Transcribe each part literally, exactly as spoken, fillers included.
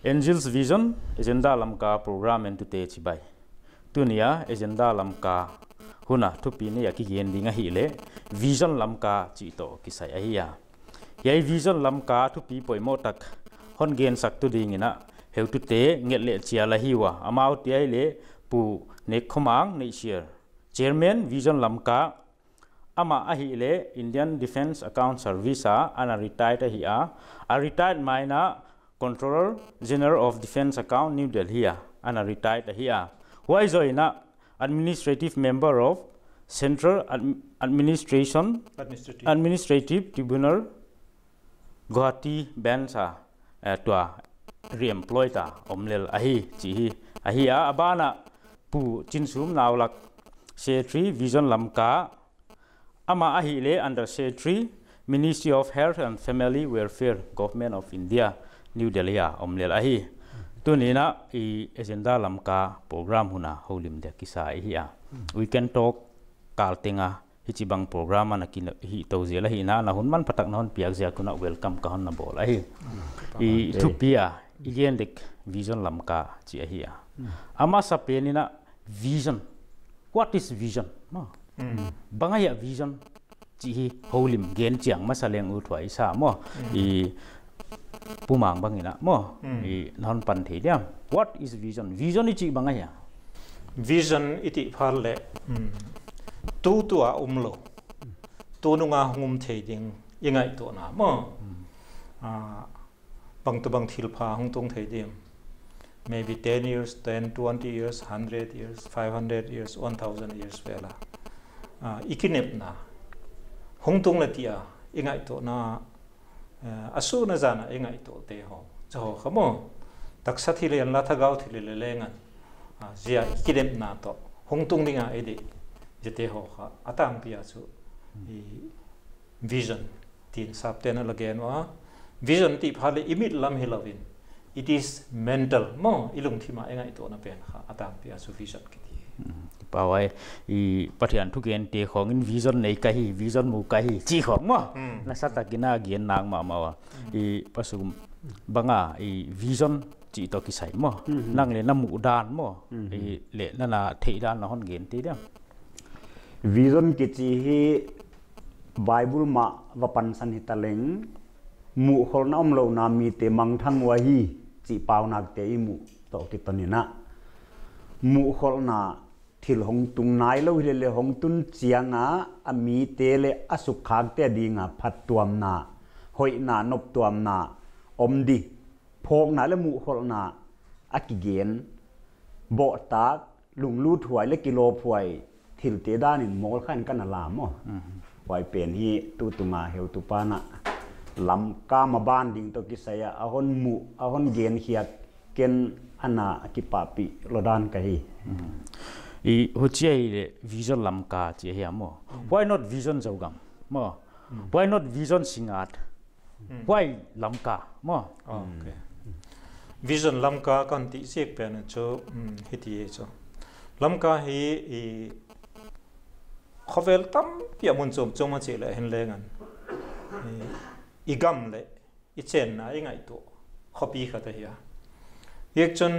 Angels Vision agenda lamka program en tu te chibai tunia agenda lamka huna thupi ne yaki gen dinga hi le vision lamka chi to kisai a hiya yai vision lamka thupi poimo tak hon gen sak tu ding ina heu tu te ngel le chia la hiwa amau ti ai le pu ne khomang ne share chairman vision lamka ama a hi le Indian Defence Account Service a ana retired hi a a retired maina Controller General of Defence Account New Delhi ana retired hi a why joina administrative member of Central Ad Administration Administrative, Administrative Tribunal Guwahati bench a twa re-employ ta omlel ahi chi hi ahi a abana pu chinsum nawlak secretary vision lamka ama ahi le under secretary Ministry of Health and Family Welfare Government of India New Delhi omlel ahi tunina i agenda lamka program huna holim de kisa hi a we can talk kaltenga hichibang program na kin hi tozela hi na na hunman patak non piak ja kuna welcome ka hon na bol ahi i thupia igen dik vision lamka chi ahi a ama sapenina vision what is vision no bangaya vision chi hi holim gen chiang masaleng u thwai sa mo i pumang bangina mo i non pan the dia what is vision vision chi bangaya vision iti phalle tu tua umlo tu nunga hungum theding ingai to na mo a bang to bang thil pha hung tong thedim maybe ten years ten twenty years one hundred years five hundred years one thousand years vela a ikinep na hung tong la tia ingai to na asu na jana ingai to te ho cho khamo taksa thile la thagau thile le lenga zia ikinep na to hung tong dinga edi jete ho kha atang pia chu i vision tin sap ten again wa vision ti phale imit lam hilovin it is mental mo ilung thima engai to na pen kha atang pia chu vision ki ti pawai i pathian thuken te khong in vision nei ka hi vision mu ka hi chi khong mo na sata kina gian nang ma ma i pasum banga i vision chi to ki sai mo nang le na mu dan mo i le na na thei dan na hon gen ti dia vision ki chi hi bible ma vapan san hitaleng mu holna omlo na mi te mang thang wa hi chi paw nak te i mu to ki tonina mu holna thil hong tung nai lo hi le hong tun chianga ami te le asuk khak te dinga phat tuam na hoi na nop tuam na om di phok na le mu holna akigen bo tak lung lu thuai le kilo phuai thil te dan in mol khan kan ala mo wai pen hi tu tunga heu tu pana lam ka ma ban ding to ki saya ahon mu ahon gen hiat ken ana ki papi lodan ka hi i hochei le vision lam ka che hi mo why not vision jogam mo why not vision singat why lam ka mo okay vision lam ka kan ti sek pen cho hiti cho lam ka hi i khovel tam pia mun chom chom ma che le hen lengan igam le i chen na i ngai to khopi khata hiya yek chon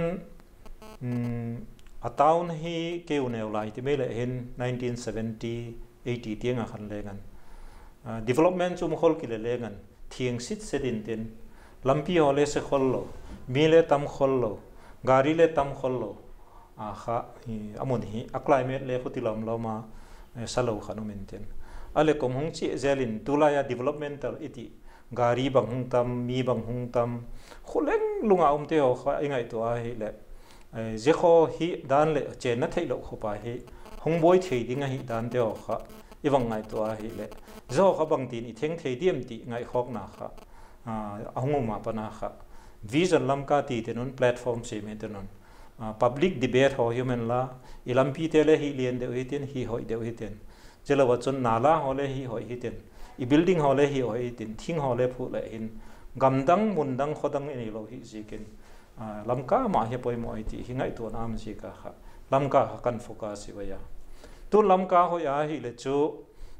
a town hi ke unel lai ti mele hen nineteen seventy eighty tianga khan lengan development chum khol ki le lengan thieng sit sedin ten lampi hole se khollo mile tam khollo gari le tam khollo a kha amon hi a climate le khutilam lama salo khanu menten ale kom hong chi zelin tulaya developmental iti gari bang hung tam mi bang hung tam khuleng lunga umte ho kha ingai to a hi le je kho hi dan le che na thailo kho pa hi hong boy thei dinga hi dan te ho kha iwang ngai to a hi le zo kha bang tin i theng thei diem ti ngai khok na kha a hong ma pa na kha vision lam ka ti te non platform se me te non public debate ho human la ilampi te le hi lien de hitin hi hoi de hitin jela wachon nala hole hi hoi hitin i building hole hi hoi hitin thing hole phu le hin gamdang mundang khodang ni lo hi jikin lamka ma he poi mo ti hingai to nam ji ka kha lamka kan focus si waya tu lamka ho ya hi le chu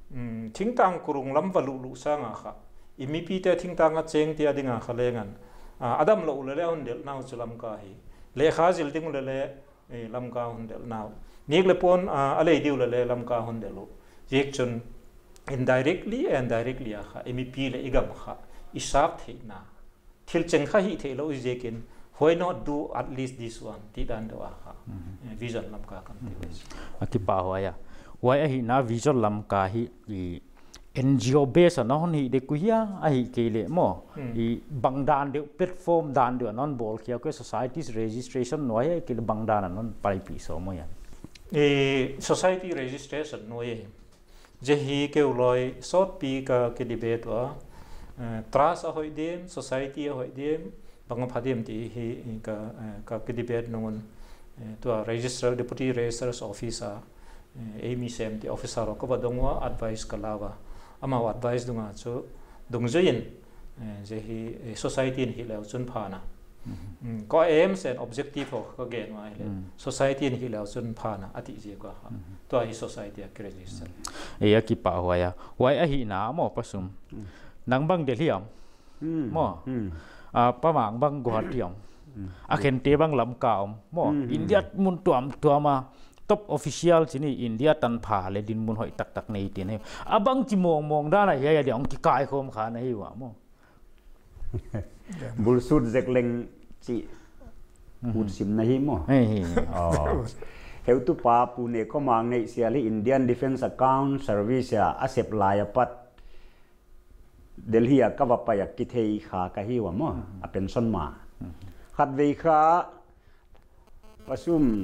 thing tang kurung lam valu lu sa nga kha imi pi te thing tang a cheng tia dinga khalengan adam lo le le on del naw chulam ka hi le kha zil ting le le lam ka hun del naw nik le pon ale diu le le lam ka hun del lo jek chun indirectly and directly a kha mep le igam kha isak the na thil cheng kha hi the lo jekin why not do at least this one ti dan do a kha vision lam ka kan ti ati pa hoya why a hi na vision lam ka hi N G O base na hon hi de ku ya a hi ke le mo i bangdan de platform dan de non bol kia ko societies registration noi ke le bangdan non pai pi so mo ya e society registration noi je hi ke uloi sot pi ka ke debate wa trust a hoi dem society a hoi dem bang phadem ti hi ka ka ke debate non to register deputy registrar's officer amy sem ti officer ko ba dongwa advice kalawa ama advice dunga chu dungjoin je hi society in hi le chun phana ko aims and objective ho ko gen wa le society in hi le chun phana ati je ko ha to hi society a register e ya ki pa wa ya wai a hi na mo pasum nang bang de hiam mo a pa mang bang go hatiam a khen te bang lam ka om mo india mun tuam tuama top official sini India tan pha le din mun hoi tak tak nei tin he abang chi mong mong da na ya ya dong ki kai khom kha na hi wa mo bul sut zek leng chi ut sim na hi mo he oh heu tu pa pu ne ko mang nei sia li Indian Defence Account Service ya asep la ya pat Delhi ka va pa ya ki thei kha ka hi wa mo a pension ma khat vei kha pasum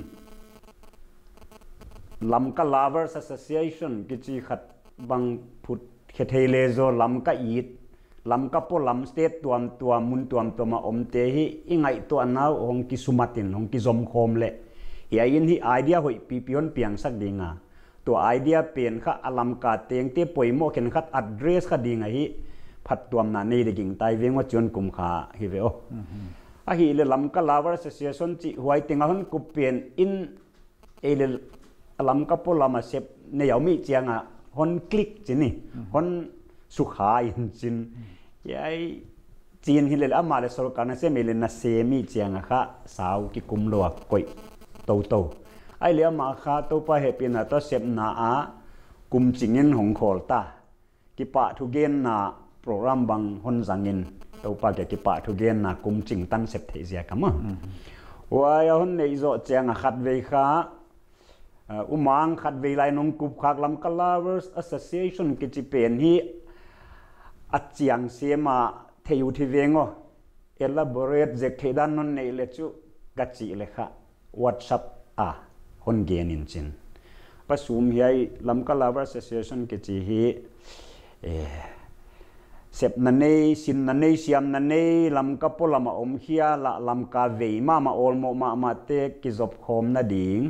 Lamka Lovers Association kichi khat bang phut khethele zo lamka it lamka po lam state tuam tuam mun tuam toma omte hi ingai to anau ong ki sumatin ong ki zom khom le ya in hi idea hoi pi pion piang sak dinga to idea pen kha alamka teng te poimo ken khat address kha dinga hi phat tuam na nei de ging tai weng wa chon kum kha hi ve o a hi le Lamka Lovers Association chi huai tenga hon ku pen in ele lam ka po lama sep ne yaw mi chianga hon click chini hon sukha in chin yai chin hi le ama le sol kana se mele na se mi chianga kha sau ki kum lo koi to to ai le ama kha to pa happy na to sep na a kum chingin hong khol ta ki pa thu gen na program bang hon zangin to pa ke ki pa thu gen na kum ching tan sep the zia kama wa ya hon nei zo chianga khat ve kha umang khat veilai nong kup khak Lamka Lovers Association ki chi pen hi achiang sema theu thi vengo elaborate je thedan non nei le chu gachi le kha WhatsApp a hon gen in chin pasum hiai Lamka Lovers Association ki chi hi e sep na nei sin na nei siam na nei lamka polama om hia la lamka veima ma olmo ma ma te ki zop khom na ding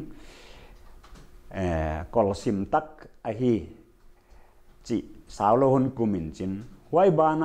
kol sim tak a hi chi sao lo hun kumin chin huai bana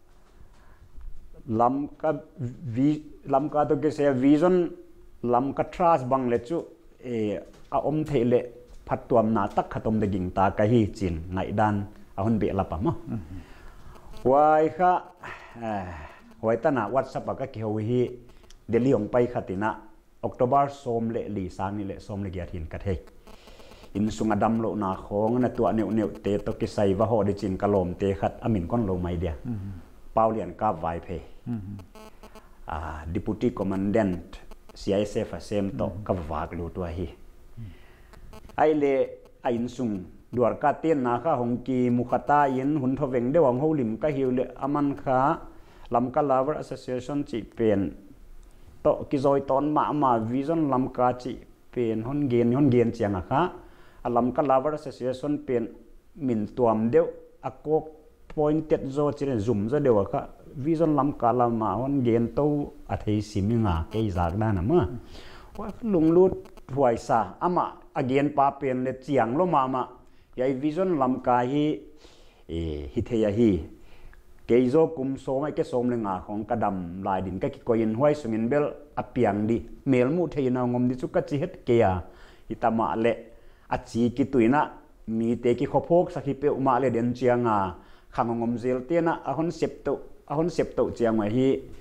lam ka vi lam ka to ke se vision lam ka trust bang le chu e a om thele phat tuam na tak khatom de ging ta ka hi chin ngai dan a hun be la pa ma huai kha huai ta na WhatsApp ka ki ho hi Delhi ong pai khatina October som le li sang ni le som le gyat hin ka thei in sunga dam lo na khong na tua neu neu te to ki sai wa ho de chin kalom te khat amin kon lo mai dia paulian ka vai phe a deputy commandant C I S F asem to ka wak lu to hi ai le ai in sung duar ka ten na kha hong ki mukhata in hun tho veng de wang ho lim ka hiu le aman kha Lamka Lovers Association chi pen to ki zoi ton ma ma vision Lamka chi pen hon gen hon gen chiang a kha Lamka Lovers Association pen min tuam deu akok pointed zo chire zoom zo deu kha vision Lamka lama hon gen to a thei siminga ke zak na na ma wa lung lut huai sa ama again pa pen le chiang lo ma ma yai vision Lamka hi e hi theya hi ke zo kum so mai ke som le nga khong kadam lai din ka ki koin huai sungin bel apiang di mel mu theina ngom di chu ka chi het ke ya hitama le achi ki tuina mi te ki khopok sakhi pe uma le den chianga khangongom zel te na ahon sep to ahon sep to chiang ma hi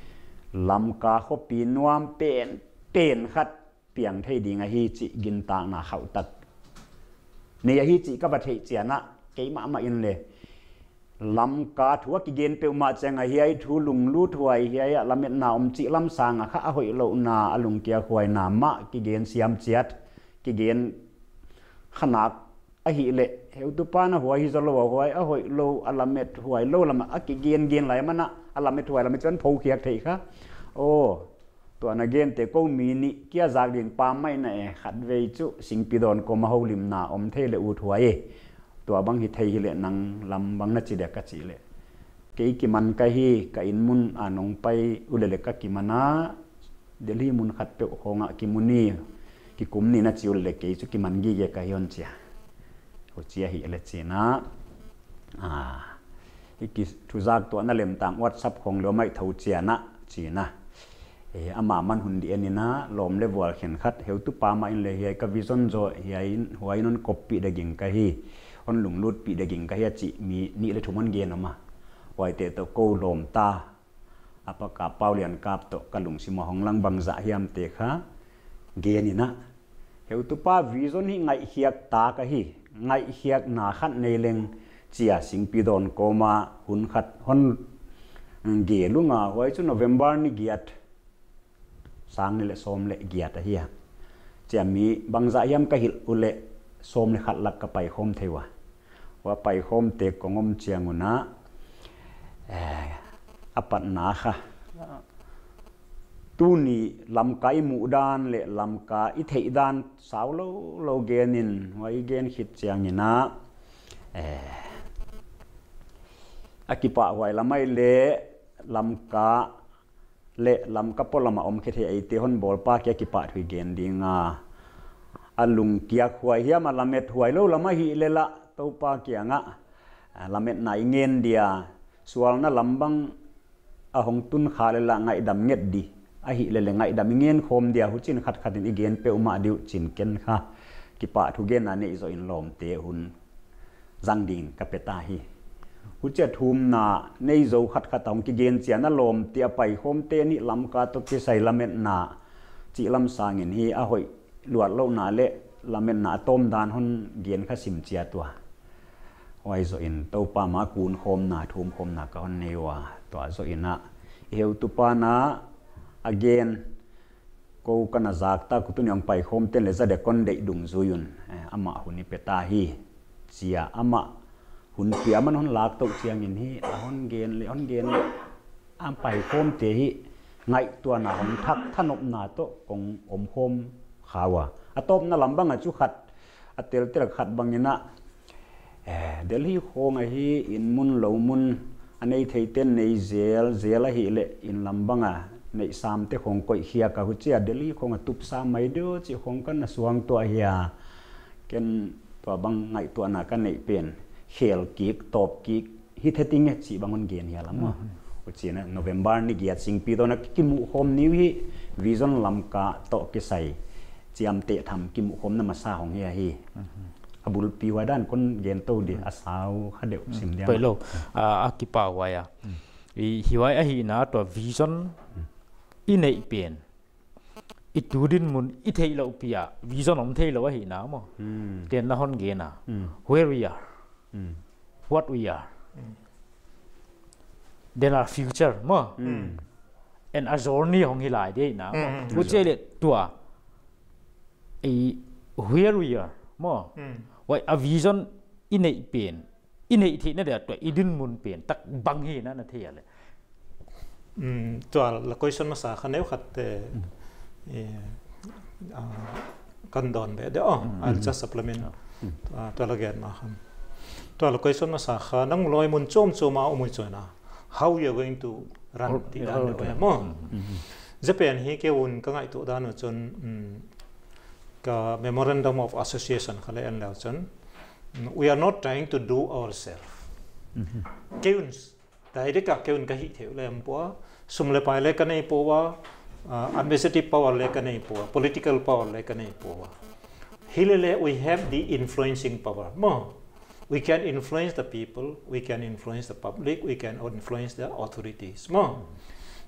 lam ka kho pi nuam pen pen khat piang thei ding a hi chi gin ta na khau tak ni a hi chi ka ba thei chiana ke ma ma in le lam ka thua ki gen pe ma changa hi ai thu lung lu thuai hi ai lamet na om chi lam sang a kha a hoi lo na alung kia khwai na ma ki gen siam chiat ki gen khanak a hi le heu tu pa na huai hi zalo huai a hoi lo alamet huai lo lama a ki gen gen lai mana alamet huai lamet chan phou khiak thei kha o to na gen te ko mi ni kia zak ding pa mai na e khat vei chu singpidon ko ma holim na om the le u thuaiตัวบางฮิไทยเลยนังลำบางนัดจีเด็กกัจจิเลยเกี่ยกิมันก็ฮีก็อินมุนอ่านองไปอุเลเล็กกิมันนะเดี๋ยวนี้มุนขัดเปะของอ่ะกิมุนีกิกุมนี่นัดจิอุเลเล็กกี่สุกิมันกี่เกี่ยก็ย้อนเจียหัวเจียฮิเลจีนะอ่าอีกทุกจากตัวนั่นเล่มต่างวัดซับของเหลือไม่เท่าเจียนะจีนะเอออามามันหุ่นดีนี่นะลมเลวเขียนขัดเฮวตุปามาอินเลยเฮียกับวิซอนโจเฮียหัวอินนกบปีเด็กยิงก็ฮีคนหลงลุดปีเด็กหญิงก็เฮียจิมีนี่เลยถุงมันเย็นออกมาไว้เตะตัวโกลมตาอัปกาเป้าเลียนกาบตัวกระหลงสิมาห้องลังบังจะเฮียมเตะค่ะเกนี่นะเฮวตุป้าวิจนี่ไงเฮียกตากะฮีไงเฮียกหนาขัดในเลงเจียสิงปีดอนโกมาหุ่นขัดฮอนเกลุงอ่ะไว้ชุนโนเวมเบอร์นี่เกียรสางนี่แหละสมเละเกียรเฮียเจียมีบังจะเฮียมกะหิลอุเละสมเลยขัดหลักกับไปโฮมเทวะว่าไปโฮมเตกของอมเชียงอุนะอปัตนาค่ะตู้นี้ลำกายมูดานเละลำกาอิเทดานสาวโลโลเกนินว่าอีเกนขิดเชียงนี่นะอากิปะไว้ละไม่เละลำกาเละลำกะปอละมาอมเคเทไอเตฮอนบอลปาเกียกิปะถุยเกนดีงาอลุงเกียกหวยเฮียมาละเม็ดหวยโลละมาหิเลละตัวปาเกียงะละเม็ดไหนเงินเดียส่วนนั้นลำบังอาหงตุนขาเลละไงดำเงียดดีอาหิเลละไงดำเงียนโคมเดียหุจินขัดขัดอีเกนเปอมาดิวจินเกนค่ะกิปะทุเกนอันนี้อิโซอินลมเตหุนจังดิงกับเปตาฮีหุจทุมนาในโซขัดขัดของกิเกนเสียนั่นลมเตียไปโคมเตนี่ลำกาตุกิใส่ละเม็ดนาจิลำสางเงินฮีอาหอยหลวดโลนาเละละเม็ดนาต้มดานหนเกียนข้าสิมเจียตัวไว้โซอินตัวปามาคูนโคมนาทุมโคมนาก็เนวะตัวโซอินนะเฮวตุปานาอเกนกูกันนาจากตากุตุนยังไปโคมเต้นเลยจะเด็กคนเด็กดุงซุยุนอามาหุนิเปตาฮีเจียอามาหุนเปียมันหนลากตกเชียงอินฮีหนเกนเลยหนเกนอามไปโคมเตฮีไงตัวนาหนทักท่านอบนาโตกงอมโคมขาวะอะตบนั่นลำบังอะจุขัดอะเตลเตลขัดบังยินะเดลี่โคงอะฮีอินมุนเหลามุนอันนี้เทเต้นในเซลเซลอะฮีเละอินลำบังอะในสามเตคงก่อยเฮียกะหุเจียเดลี่คงอะตุบสามไม่เดียวจีคงกันนะสวงตัวเฮียกันตัวบังไงตัวน่ะกันในเป็นเขลกิกตบกิกฮิตเทติงเนี่ยจีบังมันเกียนเฮียละมั้งหุเจียนะโนเวมเบอร์นี่เกียรสิงปีตัวนักกิมุโฮมนิวฮีวิจอนลำกาโตกิใส่เจียมเตะทำกิมุคมน้ำมาซาของเฮียฮีอบุลปีวาด้านคนเย็นโตดีอาสาวข้าเดียวสิมเดียไปโลอากิปาวายอ่ะฮิวายอหินาตัววิจอนอินเนเปลี่ยนอิตูดินมุนอิเทโลปีอะวิจอนอมเทโลอหินามั้งเตียนละฮอนเกน่ะ where we are what we are then our future มั้ง and a journey ของฮิลายเดียนะผู้เจริญตัวไอ้ where we are มั้งว่า a vision อินเนเปลี่ยนอินเนที่นั่นเดียวตัวอิดินมุนเปลี่ยนตักบังฮีนั่นนั่นเทียเลยตัวละก็ฉันมาสาขาเนี้ยขัดแต่กันดอนแบบเดี๋ยวอ๋อ I'll just supplement ตัวละเกียรติมาครับตัวละก็ฉันมาสาขานั่งลอยมุนโจมโจมาอมุยจอยนะ how you are going to run ที่ด้านเดียวมั้งจะเป็นที่เกี่ยวกับไงตัวด้านจนก็ memorandum of association เขาเรียกแล้วจน we are not trying to do ourselves เกี่ยวแต่ได้กับเกี่ยวกับหิเที่ยวเลยมั้งปัวสมเลไปเลยกันในปัว administrative power เลยกันในปัว political power เลยกันในปัวฮิเลเล we have the influencing power มั้ง we can influence the people we can influence the public we can influence the authorities มั้ง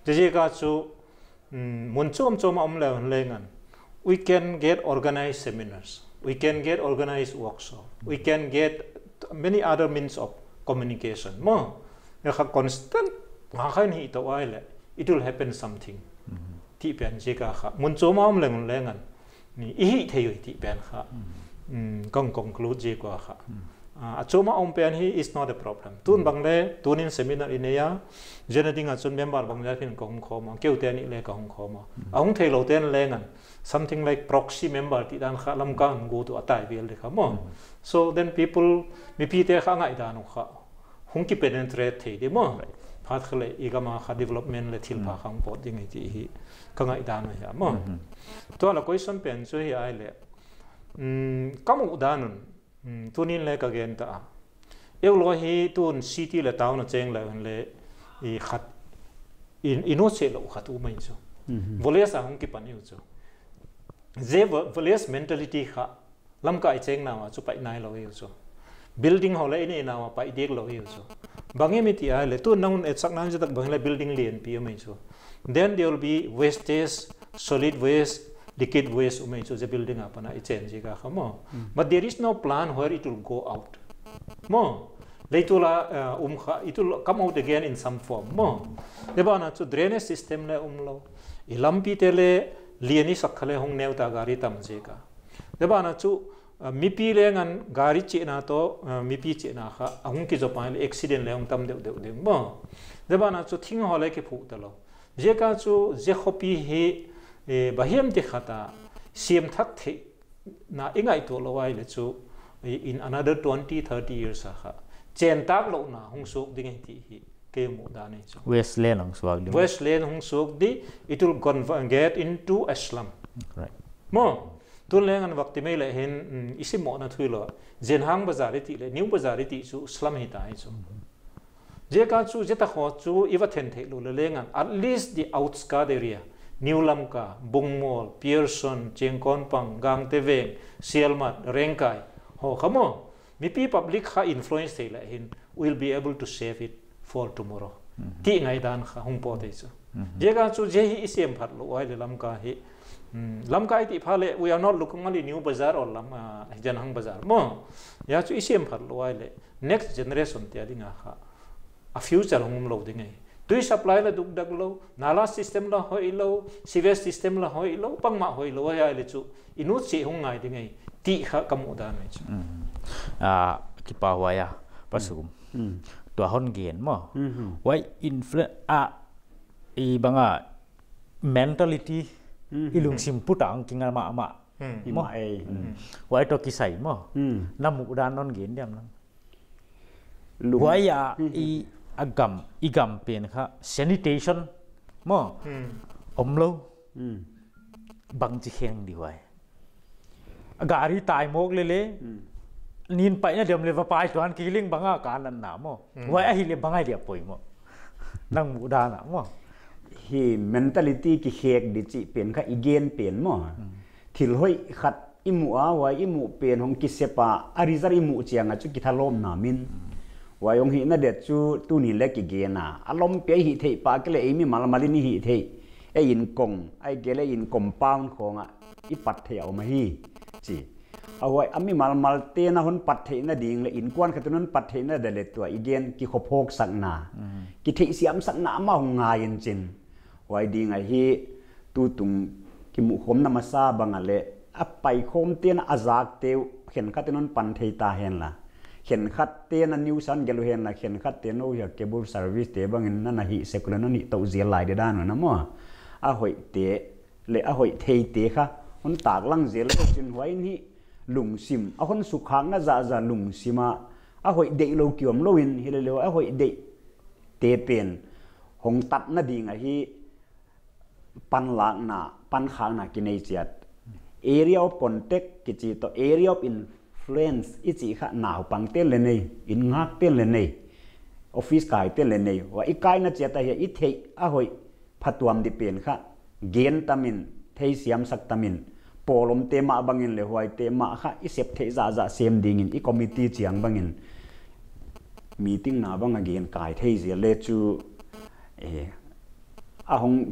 จะเจ้าจูมุนจูมจูมาอมแล้วเลยงั้น we can get organized seminars we can get organized workshop we can get many other means of communication มั้งเนี่ยค่ะ constant หาใครนี่ตัวไว้เลย it will happen something ที่เป็นเจ้าค่ะมุนจูมาอมแล้วเลยงั้นนี่อีเที่ยวที่เป็นค่ะกง conclude เจ้าค่ะอาจูมาอมเป็นฮี is not a problem ตุนบางเล่ตุนิน seminar อินเนียเจนดิ้งอาจุนเมมเบอร์บางอย่างที่กงขอมาเกี่ยวเตียนี่เลยกงขอมาอาหงเทโลเตียนเลยงั้น something like proxy member ที่ด้านข้าลำกางกูตัวอัตายเวลเลยครับมั้ง so then people มีพี่เตะข้างไอ้ด้านข้าหงกิเป็น penetrate ที่ดีมั้งพัดเขาเลยอีกมาข้า development เลยทิลพาข้างปอดยังไงที่ฮีข้างไอ้ด้านเลยครับมั้งตัวเราคุยสัมเป็นช่วยไอ้เลยก็มุ่งด้านนั้นตัวนี้เลยก็เกินตาเอวลอยฮีตัวซิตี้เลยตาวน์เจงเลยเลยอีขัดอินอินโนเซลขัดอุ้มไม่จ้ะวอลเลสอ่ะผมคิดปันอยู่จ้ะเจ้าวอลเลส mentality ค่ะลำก็ไอเจงน่าว่าจุไปไหนเราอยู่จ้ะ building เขาเลยนี่น่าว่าไปเด็กเราอยู่จ้ะบางอย่างไม่ที่อะไรตัวนั่งเอ็ดสักนั่งจะตักบางอย่าง building เรียนพี่ไม่จ้ะ then there will be wastage solid waste liquid waste ไม่ใช่จะ building apa na i-change ka kamo but there is no plan where it will go out mo leitula um kha it will come out again in some form mo deba na chu drainage system le umlo ilampi tele liani sakhale hong neu ta gari tam je ka deba na chu mipi le ngan gari che na to mipi che na kha ahung ki jo pa le accident le hong tam deu deu deu mo deba na chu thing hole ke phu ta lo je ka chu je khopi he bahiam te khata siam thak the na ingai to lawai le chu in another twenty thirty years ha chen tak lo na hong sok ding ti hi ke mu da ne chu westland hong sok di westland hong sok di it will convert get into a slum right mo tun le ngan wakti me le hen isi mo na thui lo jen hang bazar ti le new bazar ti chu slum hi ta chu je ka chu je ta kho chu iwa then the lo le ngan at least the outskirt area New Lamka, Bungmol, Pearson, Chengkonpang, Gang Teveng, Sialmat, Rengkai. Oh, come on. Maybe public ha influence they like him will be able to save it for tomorrow. Ti ngai dan ha hong po te chu. Jega chu je hi isem phat lo wai le Lamka hi. Lamka ti phale we are not looking only new bazaar or lam Janhang bazaar. Mo. Ya chu isem phat lo wai le next generation te adinga ha. A future hong lo dingai. Tui supply la duk dak lo, nala system la hoi lo, sewage system la hoi lo, pang ma hoi lo ya le chu. Inu chi hong ngai di ngai ti kha kamu da mai chu. Ah ki pa wa ya pasum. Tua hon gen mo. Wai influence a i banga mentality ilung sim putang kinga ma ma. Mo ai. Wai to ki sai mo. Namu dan non gen diam nang. Wai ya i agam igam pen kha sanitation mo om lo bang chi kheng di wai gari tai mok le le nin pai na dem le va pai tuan kiling banga kan an na mo wai a hi le bangai dia poi mo nang mu da na mo hi mentality ki khek di chi pen kha igen pen mo thil hoi khat imu a wai imu pen hong ki sepa arizar imu chianga chu ki thalom na min Wayong hi na det chu tu ni le ki ge na alom pe hi thei pa ke le mi mal mal ni hi thei e in kong ai ge le in compound khonga i pat thei au ma hi chi awai ami mal mal te na hon pat thei na ding le in kwan khatunun pat thei na de le tua igen ki khopok sak na ki thei siam sak na ma hong nga yin chin wai ding ai hi tu tung ki mu khom na ma sa bang ale a pai khom te na azak te khen khatunun pan thei ta hen laเขียนคัดเตียนนิวซันเกลูเฮนละเขียนคัดเตียนโอ้ยเก็บบุสร์วิสเตบังนั่นน่ะฮิเซกุลนั่นนี่ตัวเสียหลายเดือนนะมั่วอาหอยเตะเลยอาหอยเทเตะค่ะคนตากลังเสียแล้วจินไว้นี่ลุงซิมอาคนสุขังน่าจะจะลุงซิมาอาหอยเดะโลกิวมโลวินฮิเลเลวอาหอยเดะเตะเป็นหงตัดน่ะดีไงฮิปันหลังน่ะปันขางน่ะกินไอเจียด area of contact กิจิตัว area of influence อีจีค่ะหนาวปังเต้นเลยนี่อินงักเต้นเลยนี่ออฟฟิศกายเต้นเลยนี่ว่าอีกายน่ะเจตาเฮียอีเทอะหอยพัดตัวมดิเปลี่ยนค่ะเกณฑ์ตามินเทเสียมสักตามินปอลมเตมาบังเงินเลยหวยเตมาค่ะอีเสพเทจ่าจ่าเซมดิ่งอินอีคอมมิตี้เจียงบังเงินมีติ้งหนาบังเงินกายเทเสียเลจูเอ à hong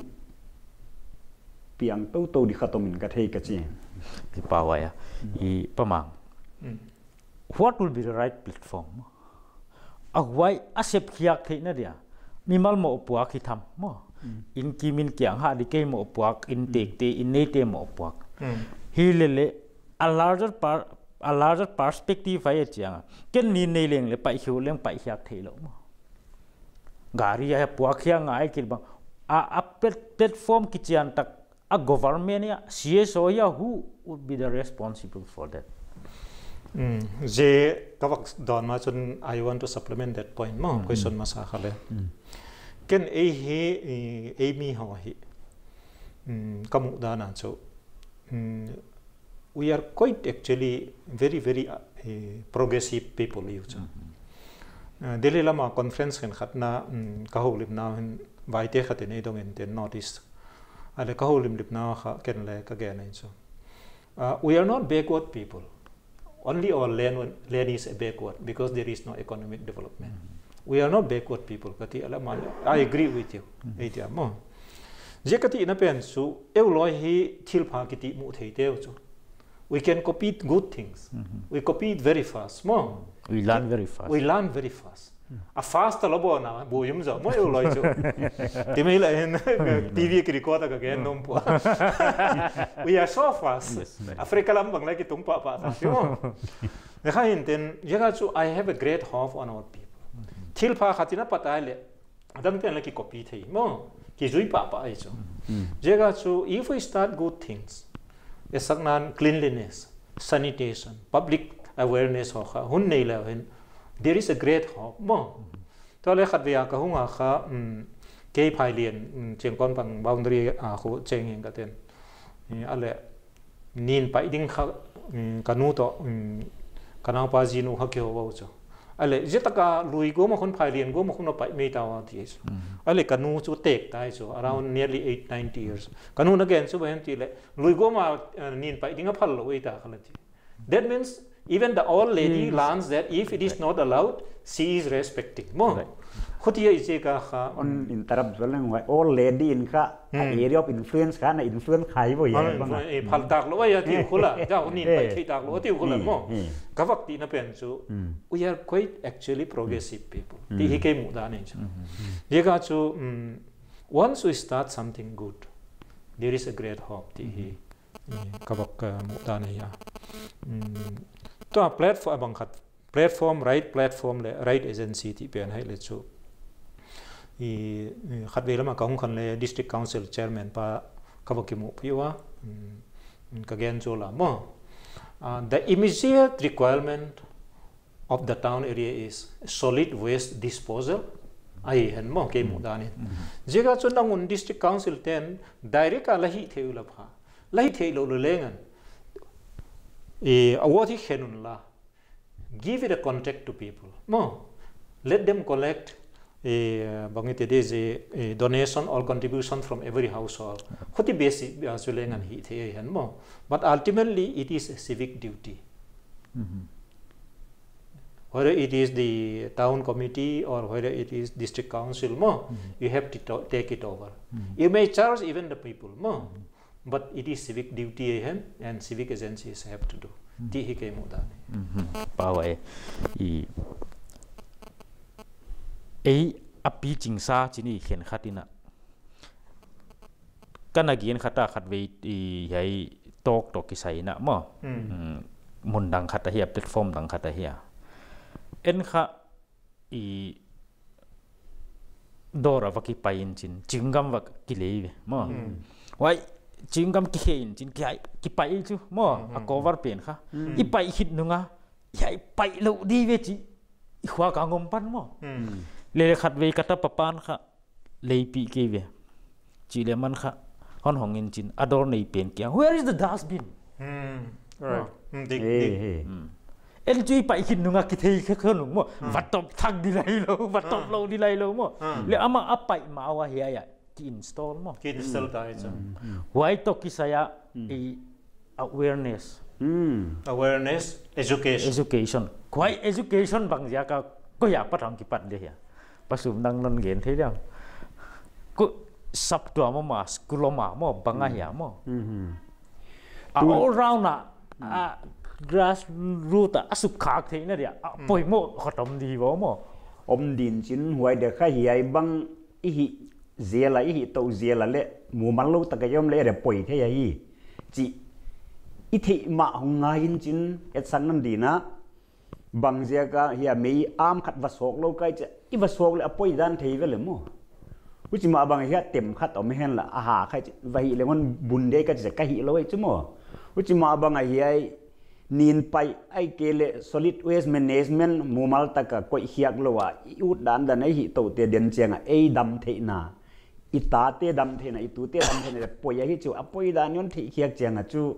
piang to to di khatomin ka thei ka chi ki pawaya I pamang what will be the right platform a why accept khiak thei na dia mimal mo puak khi tham mo in kimin kyang ha di ke mo puak in tek te in nei te mo puak hi le le a larger par a larger perspective ai chiang ken ni nei leng le pai hiu leng pai khiak thei lo mo gari ya puak khiang ai kil bang a a platform ki chian tak a government ya C S O ya who would be the responsible for that mm je kawak don ma chun I want to supplement that point mo question ma sa khale ken e he e mi ho hi mm kamu da na cho we are quite actually very very uh, progressive people you cho Delhi lama conference kan khatna ka ho lim na hin vai te khate nei dong in ten notice ale ka ho lim lip na kha ken le ka ge nei cho we are not backward people only our land land is backward because there is no economic development we are not backward people kati ala man I agree with you etia mo je kati na pen su eu loi hi thil pha kiti mu thei teu chu we can copy good things we copy it very fast mo we learn very fast we learn very fast a fast lo bo na bo yum zo mo eu loi chu ti me la hen T V ki record ka gen nom po we are so fast Africa lam bang la ki tung pa pa ta mo ne kha hin ten je ga chu I have a great hope on our people thil pha khatina pata le adam ten la ki copy thei mo ki zui pa pa ai chu je ga chu if we start good things esaknan cleanliness sanitation public awareness ho kha hun nei la hen there is a great hope mo to le khat via ka hunga kha ke phai lien cheng kon pang boundary a khu cheng hin ka ten ale nin pai ding kha kanu to kanau pa jinu ha ke ho cho ale jetaka lui go ma khon phai lien go ma khon pai me ta wa ti ale kanu chu tek tai cho around nearly eight ninety years kanu na gen chu ben ti le lui go ma nin pai ding a phal lo ta khala ti that means even the old lady yes. learns that if it is right. not allowed she is respecting mo khotia ije ka kha on interrupt zolang wai old lady in kha area of influence kha na influence khai bo ye bang e phal tak lo ya ti khula ja nin pai thei tak lo ti khula mo ka vak ti na pen chu we are quite actually progressive people ti hi ke mu da ne chu ye ka chu once we start something good there is a great hope ti hi ka vak mu da ne ya to a platform bang khat platform right platform le right agency ti pen hai le chu i khat ve lama ka hung khan le district council chairman pa ka ba ki mu piwa ka gen cho la mo the immediate requirement of the town area is solid waste disposal ai hen mo ke mu da ni jega chu nangun district council ten direct a lahi theu la pha lahi thei lo lo lengan e awati khenun la give it a contact to people mo let them collect a bangite des a donation or contribution from every household khoti basic asulengan hi the han mo but ultimately it is a civic duty mm-hmm. whether it is the town committee or whether it is district council mo mm-hmm. you have to take it over mm-hmm. you may charge even the people mo mm-hmm. but it is civic duty and civic agencies have to do ti hi ke mu da pawa e e api chingsa chini khen khatina kana gien khata khatwe i yai tok tok ki sai na mo mun dang khata hi platform dang khata hi en kha i dora wa ki pain chin chingam wa ki le mo wai chingam ki hein chin ki ki pai chu mo a cover pen kha i pai hit nunga yai pai lo di ve chi i khwa ka ngom pan mo le khat ve kata papan kha le pi ke ve chi le man kha hon hong in chin ador nei pen kya where is the dustbin right dik dik el chui pai hit nunga ki thei kha khon mo vatop thak di lai lo vatop lo di lai lo mo le ama a pai ma wa hi ya install mo ki install ta cha why to ki saya e awareness awareness education education quite education bang ja ka ko ya pa thang ki pat de ya pasum nang non gen thei dang ko sub tua mo ma school ma mo banga ya mo all round na a grassroot a su khak the na dia poi mo khatom di bo mo om din chin huai de kha hiai bang i hi zela i hi to zela le mu man lo ta ka yom le de poi the ya hi chi i thi ma hong nga in chin et san nan di na bang zia ka hiya mei am khat va sok lo kai che i va sok le apoi dan thei ve le mo uchi ma bang hiya tem khat om hen la a ha khai va hi le ngon bun de ka che ka hi lo ai chu mo uchi ma bang a hiai nin pai ai ke le solid waste management mu mal ta ka koi hiak lo wa i ut dan dan ai hi to te den chenga ei dam thei na i ta te dam thei na i tu te dam thei na poi hi chu apoi dan yon thei hiak chenga chu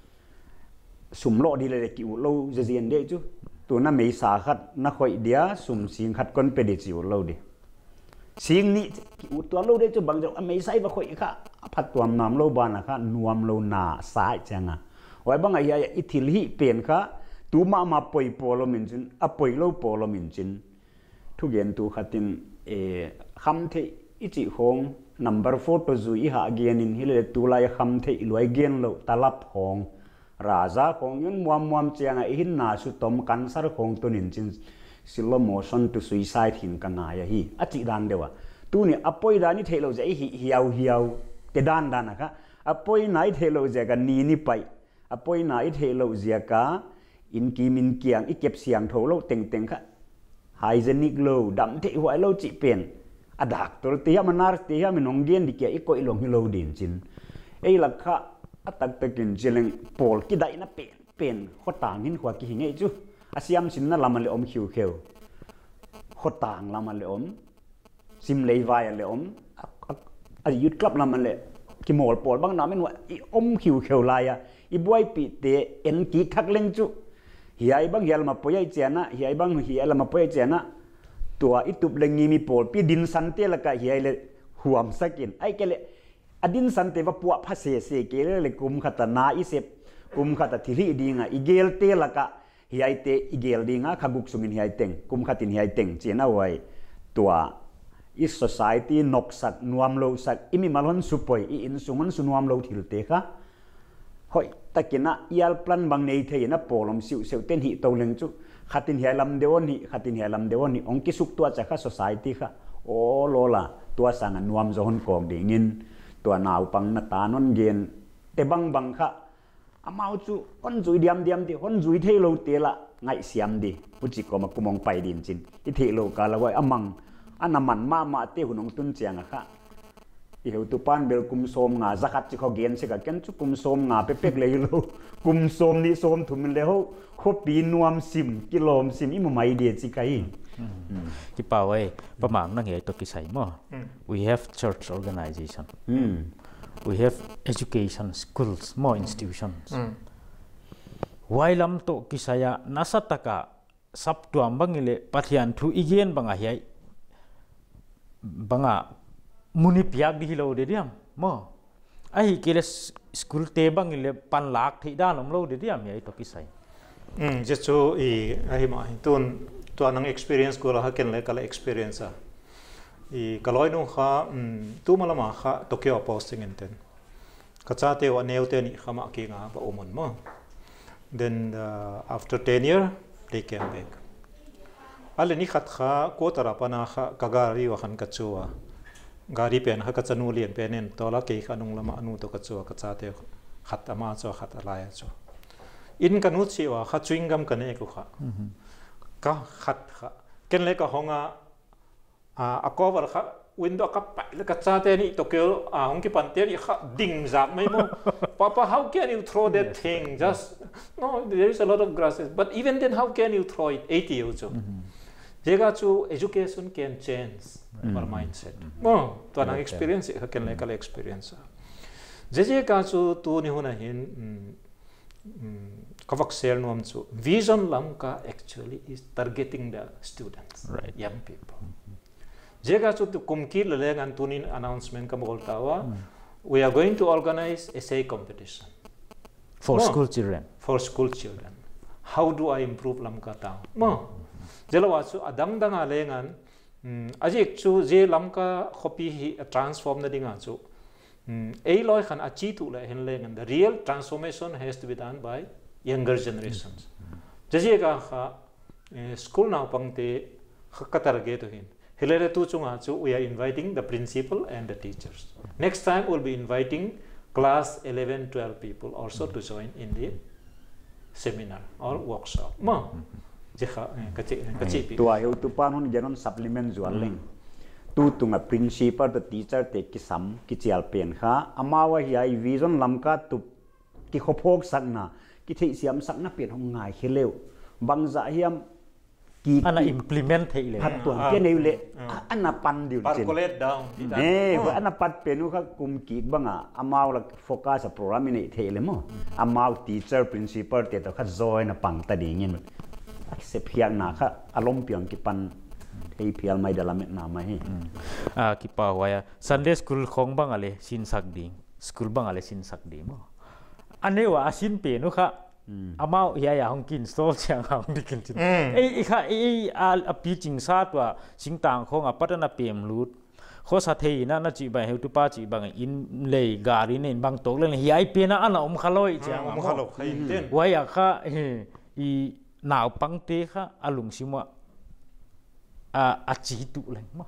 sum lo di le ki u lo je zien de chu tu na mei sa khat na khoi dia sum sing khat kon pe de chiu lo di sing ni ki u to lo de chu bang jo mei sai va khoi kha phat tuam nam lo ba na kha nuam lo na sai changa oi bang ai ya ithil hi pen kha tu ma ma poi polo min chin a poi lo polo min chin thu gen tu khatin e kham the i chi hong number four to zui ha gen in hile tu lai kham the loi gen lo talap hong raja khong yun muam muam chianga hin na su tom cancer khong to nin chin slow motion to suicide hin kana ya hi achi dan dewa tu ni apoi da ni thelo je hi hiau hiau te dan dan kha apoi nai thelo je ka ni ni pai apoi nai thelo je ka in ki min kiang i kep siang tho lo teng teng kha hygienic lo dam the huai lo chi pen adak tol te ya manar te ya minong gen di ke i koi long hi lo din chin ei la kha atak takin jeleng pol ki dai na pen pen khotang hin khwa ki hinge chu asiam sin na lamal le om khiu kheu khotang lamal le om sim lei vai le om a yut club lamal le ki mol pol bang na men wa i om khiu kheu la ya i buai pi te en ki thak leng chu hiai bang hial ma poyai chena hiai bang hial ma poyai chena tua itup lengi mi pol pi din san te la ka hiai le huam sakin ai ke le adin san te va puwa phase se ke le kum khata na i sep kum khata thili dinga igel te la ka hiai te igel dinga khaguk sungin hiai teng kum khatin hiai teng chena wai tua i society nok sat nuam lo sat imi malon supoi i in sungon sunuam lo thil te kha hoi takina ial plan bang nei the na polom siu seu ten hi to leng chu khatin hiai lam dewon hi khatin hiai lam dewon hi ongki suk tua cha kha society kha o lola tua sang nuam zo hon kong dingin tua nau pang na ta non gen te bang bang kha amau chu on zui diam diam ti hon zui thei lo te la ngai siam di puchi ko ma kumong pai din chin i thei lo ka la wai amang anaman ma ma te hunong tun chiang kha i heu tu pan bel kum som nga zakat chi kho gen se ka ken chu kum som nga pe pek le lo kum som ni som thum le ho kho pi nuam sim kilom sim i mu mai de chi kai ki pa wai pa mang na nge to ki sai mo we have church organization we have education schools more institutions wai lam to ki saya nasataka sap tuam bangile pathian thu igen banga hiai banga muni piak di lo de diam mo ai kile school te bangile pan lak thei dan om lo de diam hiai to ki sai um je chu i ai ma tun to anang experience ko la haken le kala experience a i kaloi nu kha tu malama kha Tokyo posting enten kacha te wa neu te ni khama ki nga ba omon mo then uh, after ten year they came back ale ni khat kha ko tara pana kha kagari wa khan kachua gari pen kha kachanu lien penen tola ke kha nung lama anu to kachua kacha te khat ama cho khat alaya cho in kanu chi wa kha chewing gum kane ko kha ka khat kha ken le ka honga a cover kha window ka pa le ka cha te ni Tokyo a hong ki pan te ni kha ding zap mai mo papa how can you throw that thing just no there is a lot of grasses but even then how can you throw it eighty years old jega chu education can change our mindset mo to na experience ha ken le ka experience je je ka chu tu ni huna hin kavak sel nom chu vision lam ka actually is targeting the students right young people jega chu tu kumki le ngan tunin announcement ka bol tawa we are going to organize essay competition for no. school children for school children how do I improve lam ka ta mo jela wa chu adang dang ale ngan ajik chu je lam ka copy hi transform na dinga chu ei loi khan achi tu la hen le ngan the real transformation has to be done by younger generations jaje ga kha school now pangte khakatar ge to hin hilere tu chunga chu we are inviting the principal and the teachers. Next time we'll be inviting class eleven twelve people also to join in the seminar or workshop ma je kha ka che ka che pi tu ai tu pan hun genon supplement zual leng tu tunga principal the teacher te ki sam ki chial pen kha amawa hi ai vision lamka tu ki khopok sakna ki thei siam sakna pen hong ngai heleu bangza hiam ki ana implement thei le hat tuan ke nei le ana pan diu chin calculate down eh wa ana pat penu kha kum ki banga amaw la focus a program ni thei le mo amaw teacher principal te to kha join na pang ta ding in accept hiang na kha alom piang ki pan thei phial mai dalamet na ma hi a ki pa wa Sunday school khong bang ale sin sak ding school bang ale sin sak di mo ane wa asin pe nu kha amao ya ya hong kin so chang hong dikin chin ei kha ei a pi ching sa twa sing tang khong a patana pem lut kho sa thei na na chi ba heu tu pa chi bang in le gari nen bang tok le hi ai pe na ana om khaloi chang om khalo khai ten wa ya kha i naw pang te kha alung simwa a a chi tu le ma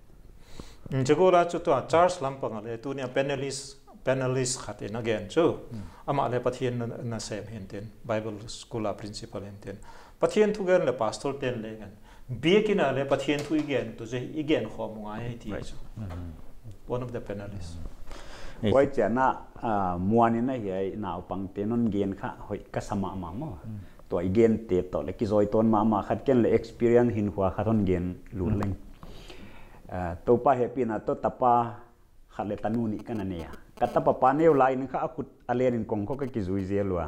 jago la chu to Charles lampang le tu nia panelist panelist khatin again chu ama le pathian na sem henten Bible school principal henten pathian thu gan le pastor ten le gan biekina le pathian thu again to je again khom ngai ti one of the panelists wai chana muani na hi naw pang tenon gen kha hoi ka sama ma mo to again te to le ki zoi ton ma ma khat ken le experience hin hua khathon gen lu leng to pa happy na to tapa khale tanuni kana ne ya kata papa neu lain kha akut alen in kong ko ka ki zui je lua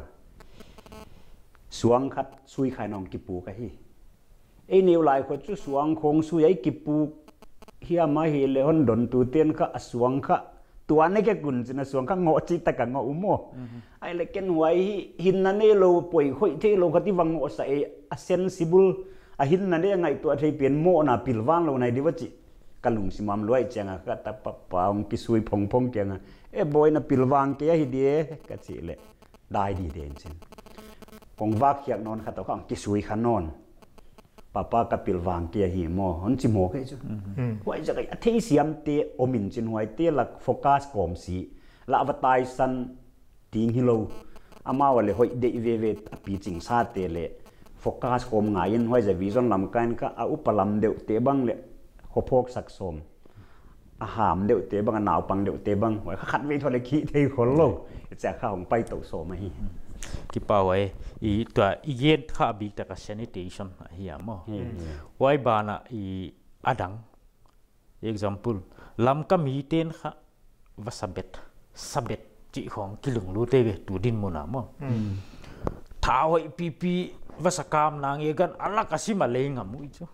suang khat sui khai nong ki pu ka hi ei neu lai kho chu suang khong sui ai ki pu hiya ma hi le hon don tu ten kha asuang kha tua ne ke kun china suang kha ngo chi ta ka ngo umo ai le ken huai hin na ne lo poi khoi the lo khati wang ngo sa e a sensible a hin na ne ngai tu a thei pen mo na pilwang lo nai diwachi kalung simam luai changa ka ta pa paung ki sui phong phong changa e boy na pilwang ke hi die ka chi le dai di den chin kong wak khiak non kha to khang ki sui khan non papa ka pilwang ke hi mo hon chi mo ke chu huai ja ka thei siam te omin chin huai te lak focus kom si la avatai san ting hi lo ama wale hoi de ve ve api ching sa te le focus kom ngain huai ja vision lam kan ka a upalam deu te bang le phok sak som a ham deu te bang naw pang deu te bang hoi khat ve thole ki thei khol lo cha kha hong pai to so ma hi ki pa wai i to i yen kha bi ta ka sanitation hi mo wai bana i adang example lam ka mi ten kha wasabet sabet chi khong kilung lu te ve tu din mo na mo tha hoi pi pi wasakam nang ye gan ala kasima le ngam mu chu